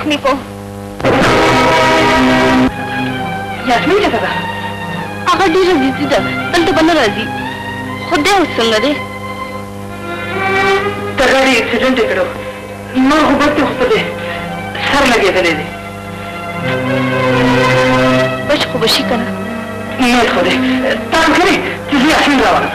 زخمی کو. یاسمین څنګه ده؟ هغه ډېره ضدي ده، دلته به نه راځي. خو دی اوس څنګه دی؟ د غاړې اکسیډنټ یې کړو، نور خو بد دی، خو په دې سر لګېدلی دی. بچ خو به شي که نه؟ نه خو دی، تا هم کړي چې زه یاسمین راوړم.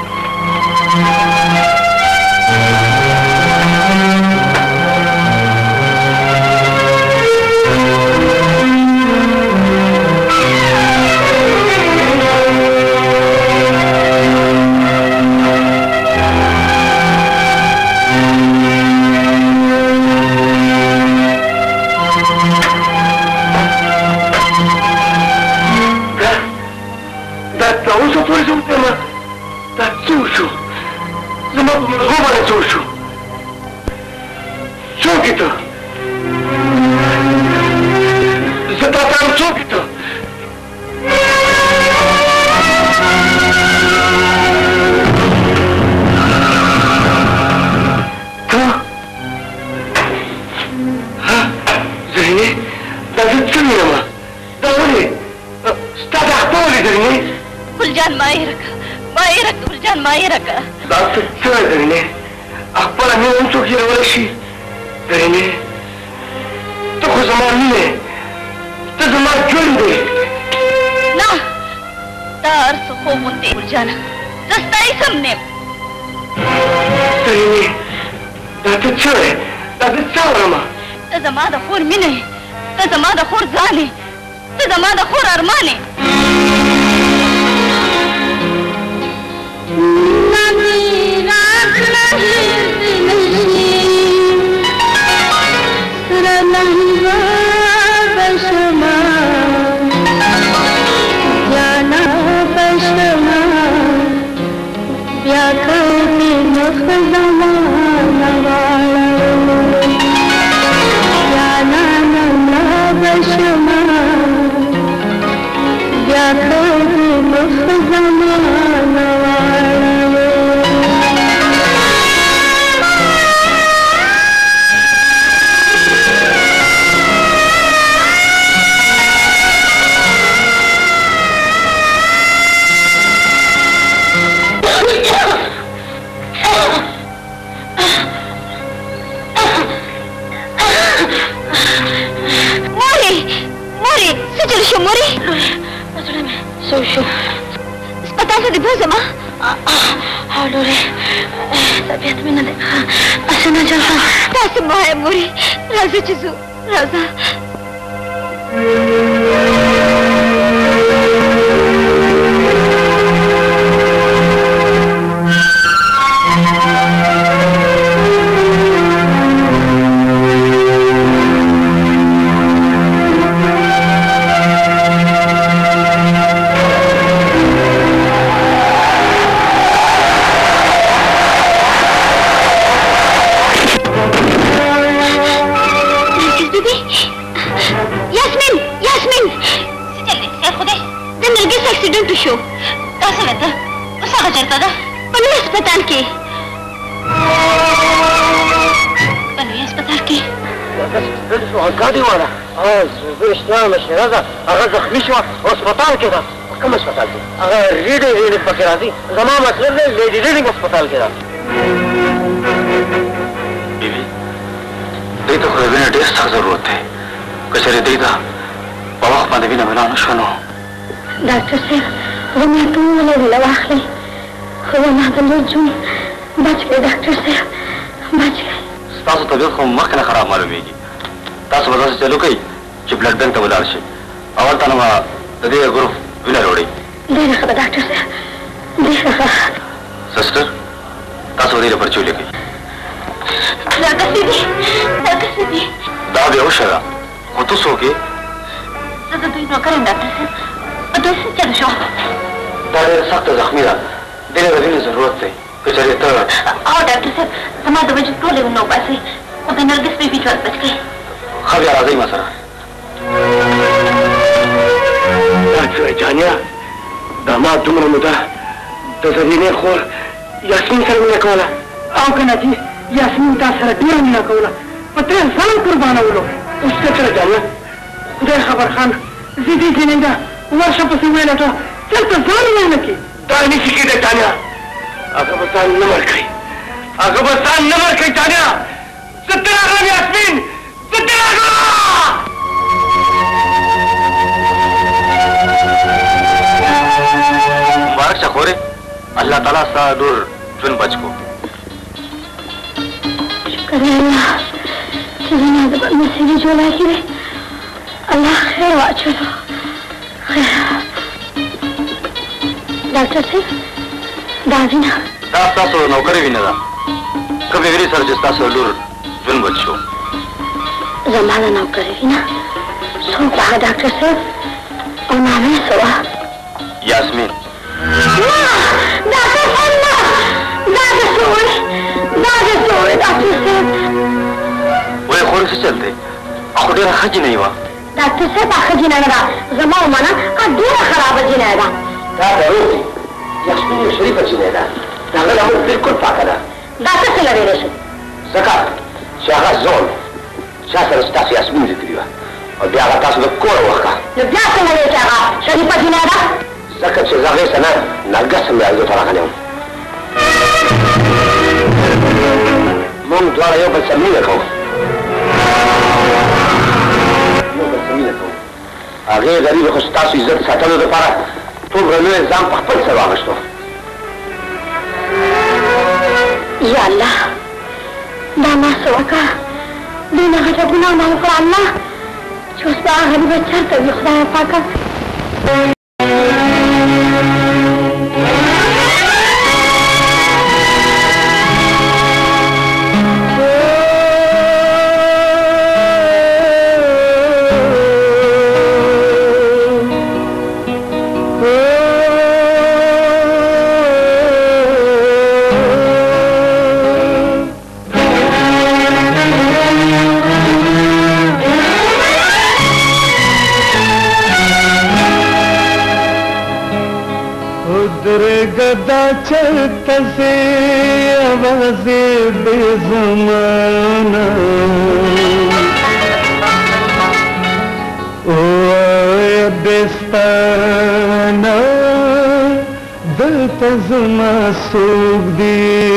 زما مطلب دی لیډي ریډینګ هسپتال کې ده. بیبي دې ته خو د وینې ډېر سخت ضرورت دی. که چېرې دې ته په وخت باندې وینه میلاو نه شوه نو ډاکټر صاحب وینه ټوله ویله واخلئ. خو زما د لور جون بچ کړئ ډاکټر صاحب، بچ کړئ. ستاسو طبیعت خو مخکې نه خراب معلومېږي. تاسو به داسې چل وکئ چې بلډ بینک ته ولاړ شئ. اول ته نه به د دې ګروپ وینه راوړئ. ډېره ښه ده ډاکټر صاحب، ډېره ښه. سسټر تاسو دې لپاره چولې کوي. ډاکټر صاحب ډاکټر صاحب دا بیا وشه ده، خو ته څوک یې؟ زه د دوی نوکر یم ډاکټر صاحب. دوی څه چل شو؟ دا ډېره سخته زخمي ده، دې له د وینې ضرورت دی. که چېرې ته او ډاکټر صاحب زما د وجود ټولې وینه وباسئ، خو د نرګس بیبي ژوند بچ کړئ. ښه بیا راځئ ما سره. دا څه وایي جانیه؟ دا ما دومره موده د زرینې خور یاسمین سره مینه کوله، او که نه چې یاسمین تا سره ډېره مینه کوله، په ترې ځان قربانولو. اوس څه کړه جانه خدای خبر خان زه دې جنینده ورشه پسې ویلټه دلته ځان ویل کې دا نشي کېدی تانیا هغه به ځان نه ورکوي هغه به ځان نه ورکوي تانیا زه تر راغلم یاسمین زه تر راغلم مبارک شه خورې الله تعالی ستا ډور ژوند بچ کو شکر دی الله چې زما د بد نصیبي جوړه کړې الله خیر واچولو خیر ډاکټر صاحب دا وینه دا ستاسو نوکرې وینه ده کومې ویرې سره چې ستاسو لور ژوند بچ شو زما د نوکرې وینه څوک هغه ډاکټر صاحب او نامه یې څه وه یاسمین ډاکټر صاحب نه دا د څه وایي دا د څه وایي ډاکټر صاحب وایي خورې څه چل دی خو ډېره ښه جینۍ وه ډاکټر صاحب دا ښه جینۍ نه ده زما ومنه که ډېره خرابه جینۍ ده دا دروغ دي یاسمین یو شریفه جینۍ ده د هغه لمن بلکل پاکه ده دا څه څنګه ویلی شو ځکه چې هغه زول چا سره ستاسو یاسمین لیدلې وه او بیا هغه تاسو د کوره وښکه نو بیا څنګه وایې چې هغه شریفه جینۍ ده ځکه چې زه هغې ته نه نرګس هم یو ځای ته راغلی وم موږ دواړه یو بل سره مینه کوو یو بل سره مینه کوو هغې غریبې خو ستاسو عزت ساتلو دپاره ټول لوی ځان په خپل سر واخیستو یا الله دا ما څه وکړه دوی نه غټه ګناه مه وکړه الله چې اوس به هغه غریبه چېرته وي خدایه پاکه गदा चलता से आवाज़े बेज़माना ओ बेस्ताना दलता ज़मा सूख दी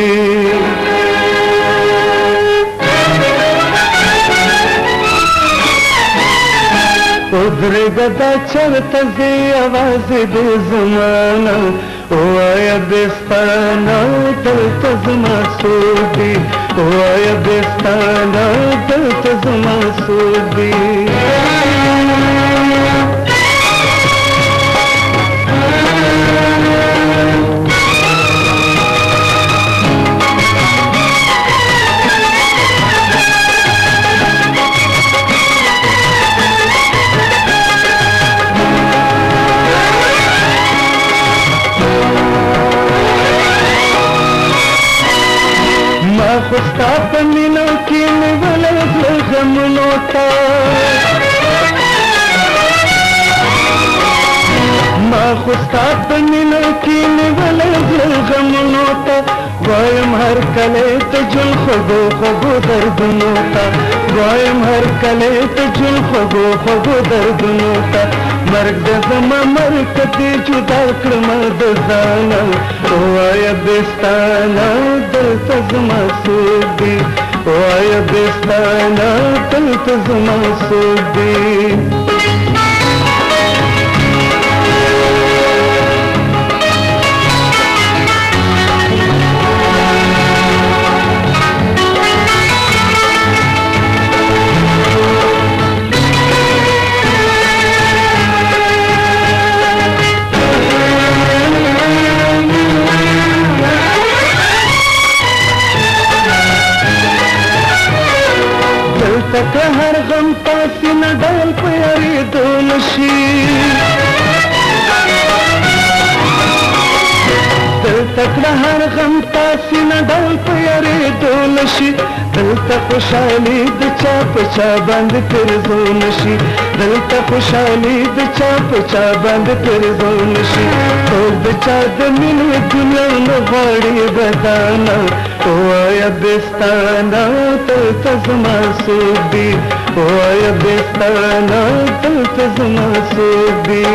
उधर गदा चलता से आवाज़े बेज़माना ओ आया बेस्ताना दलता ज़मा सूदी ओ आया बेस्ताना दलता ज़मा सूदी खुस्ता पमीनों की निवले गमनोता माँ खुस्ता पमीनों की निवले गमनोता वायम हर कले तजुल खबो खबो दर्दनोता वायम हर कले तजुल खबो खबो दर्दनोता मर्ग दज़मा मर्ग कती जुदा क्रमा दज़ाना ओ आया बेस्ताना दलता ज़मा सूदी ओ आया बेस्ताना दलता ज़मा सूदी तक हर गम पासी न डाल प्यारी दो नशी दिल तक हर गम पासी न डाल प्यारी दो नशी दिल तक खुशहाली द चाप चा बंद कर दो नशी दिल तक खुशहाली द चाप चा बंद कर दो नशी तो बचा दमिन दुनिया न गाड़ी बताना ओ आया बेस्ताना दलता ज़मा सूदी وایا بستانه دلته زما څوک دي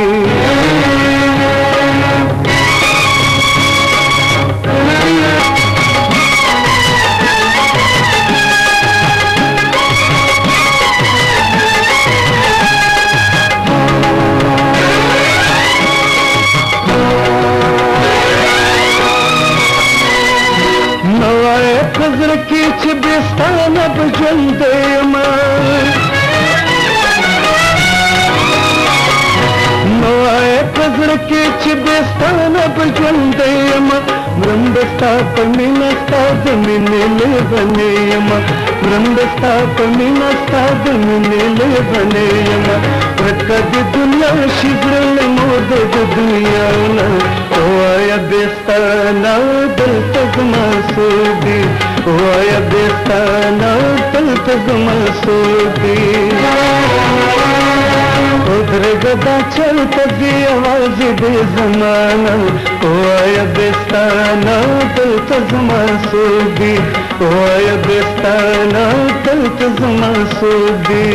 نظر کې چې بستانه به ژوند یمه نو وایه په زړه کې چې بستانه به ژوند یمه مرم د ستا په مینه ستا د مینې لیونې یمه مرم د ستا په مینه ستا د مینې لیونې یمه ورکه د دنیا شي زړه مو د دنیا نه وایه بستانه دلته زما څوک دي وایا بستانه دلته زما څوک دي ودرېږه دا چلته دي یوازې دې زمانه وایا بستانه دلته زما څوک دي وایا بستانه دلته زما څوک دي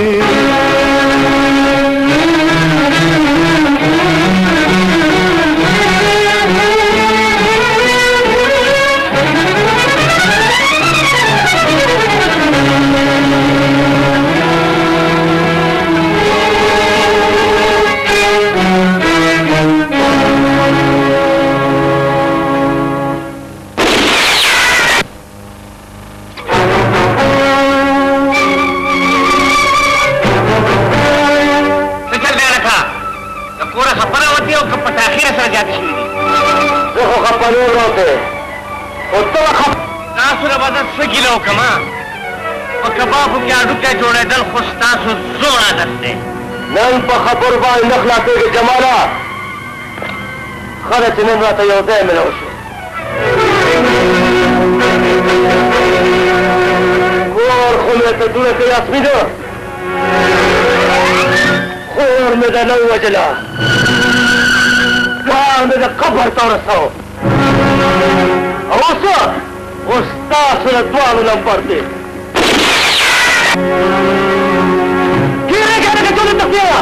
نن په خبر باندې نه خلاصېږي جماله خله چې نن راته یو ځای ملو شو کور خو مې ته دوره کې یاسمینه خور مې ده نه ووجله ځان مې د قبر ته ورسو او اوس اوس تاسو د دواړو نمبر دی Yeah!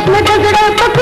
مې د زړه په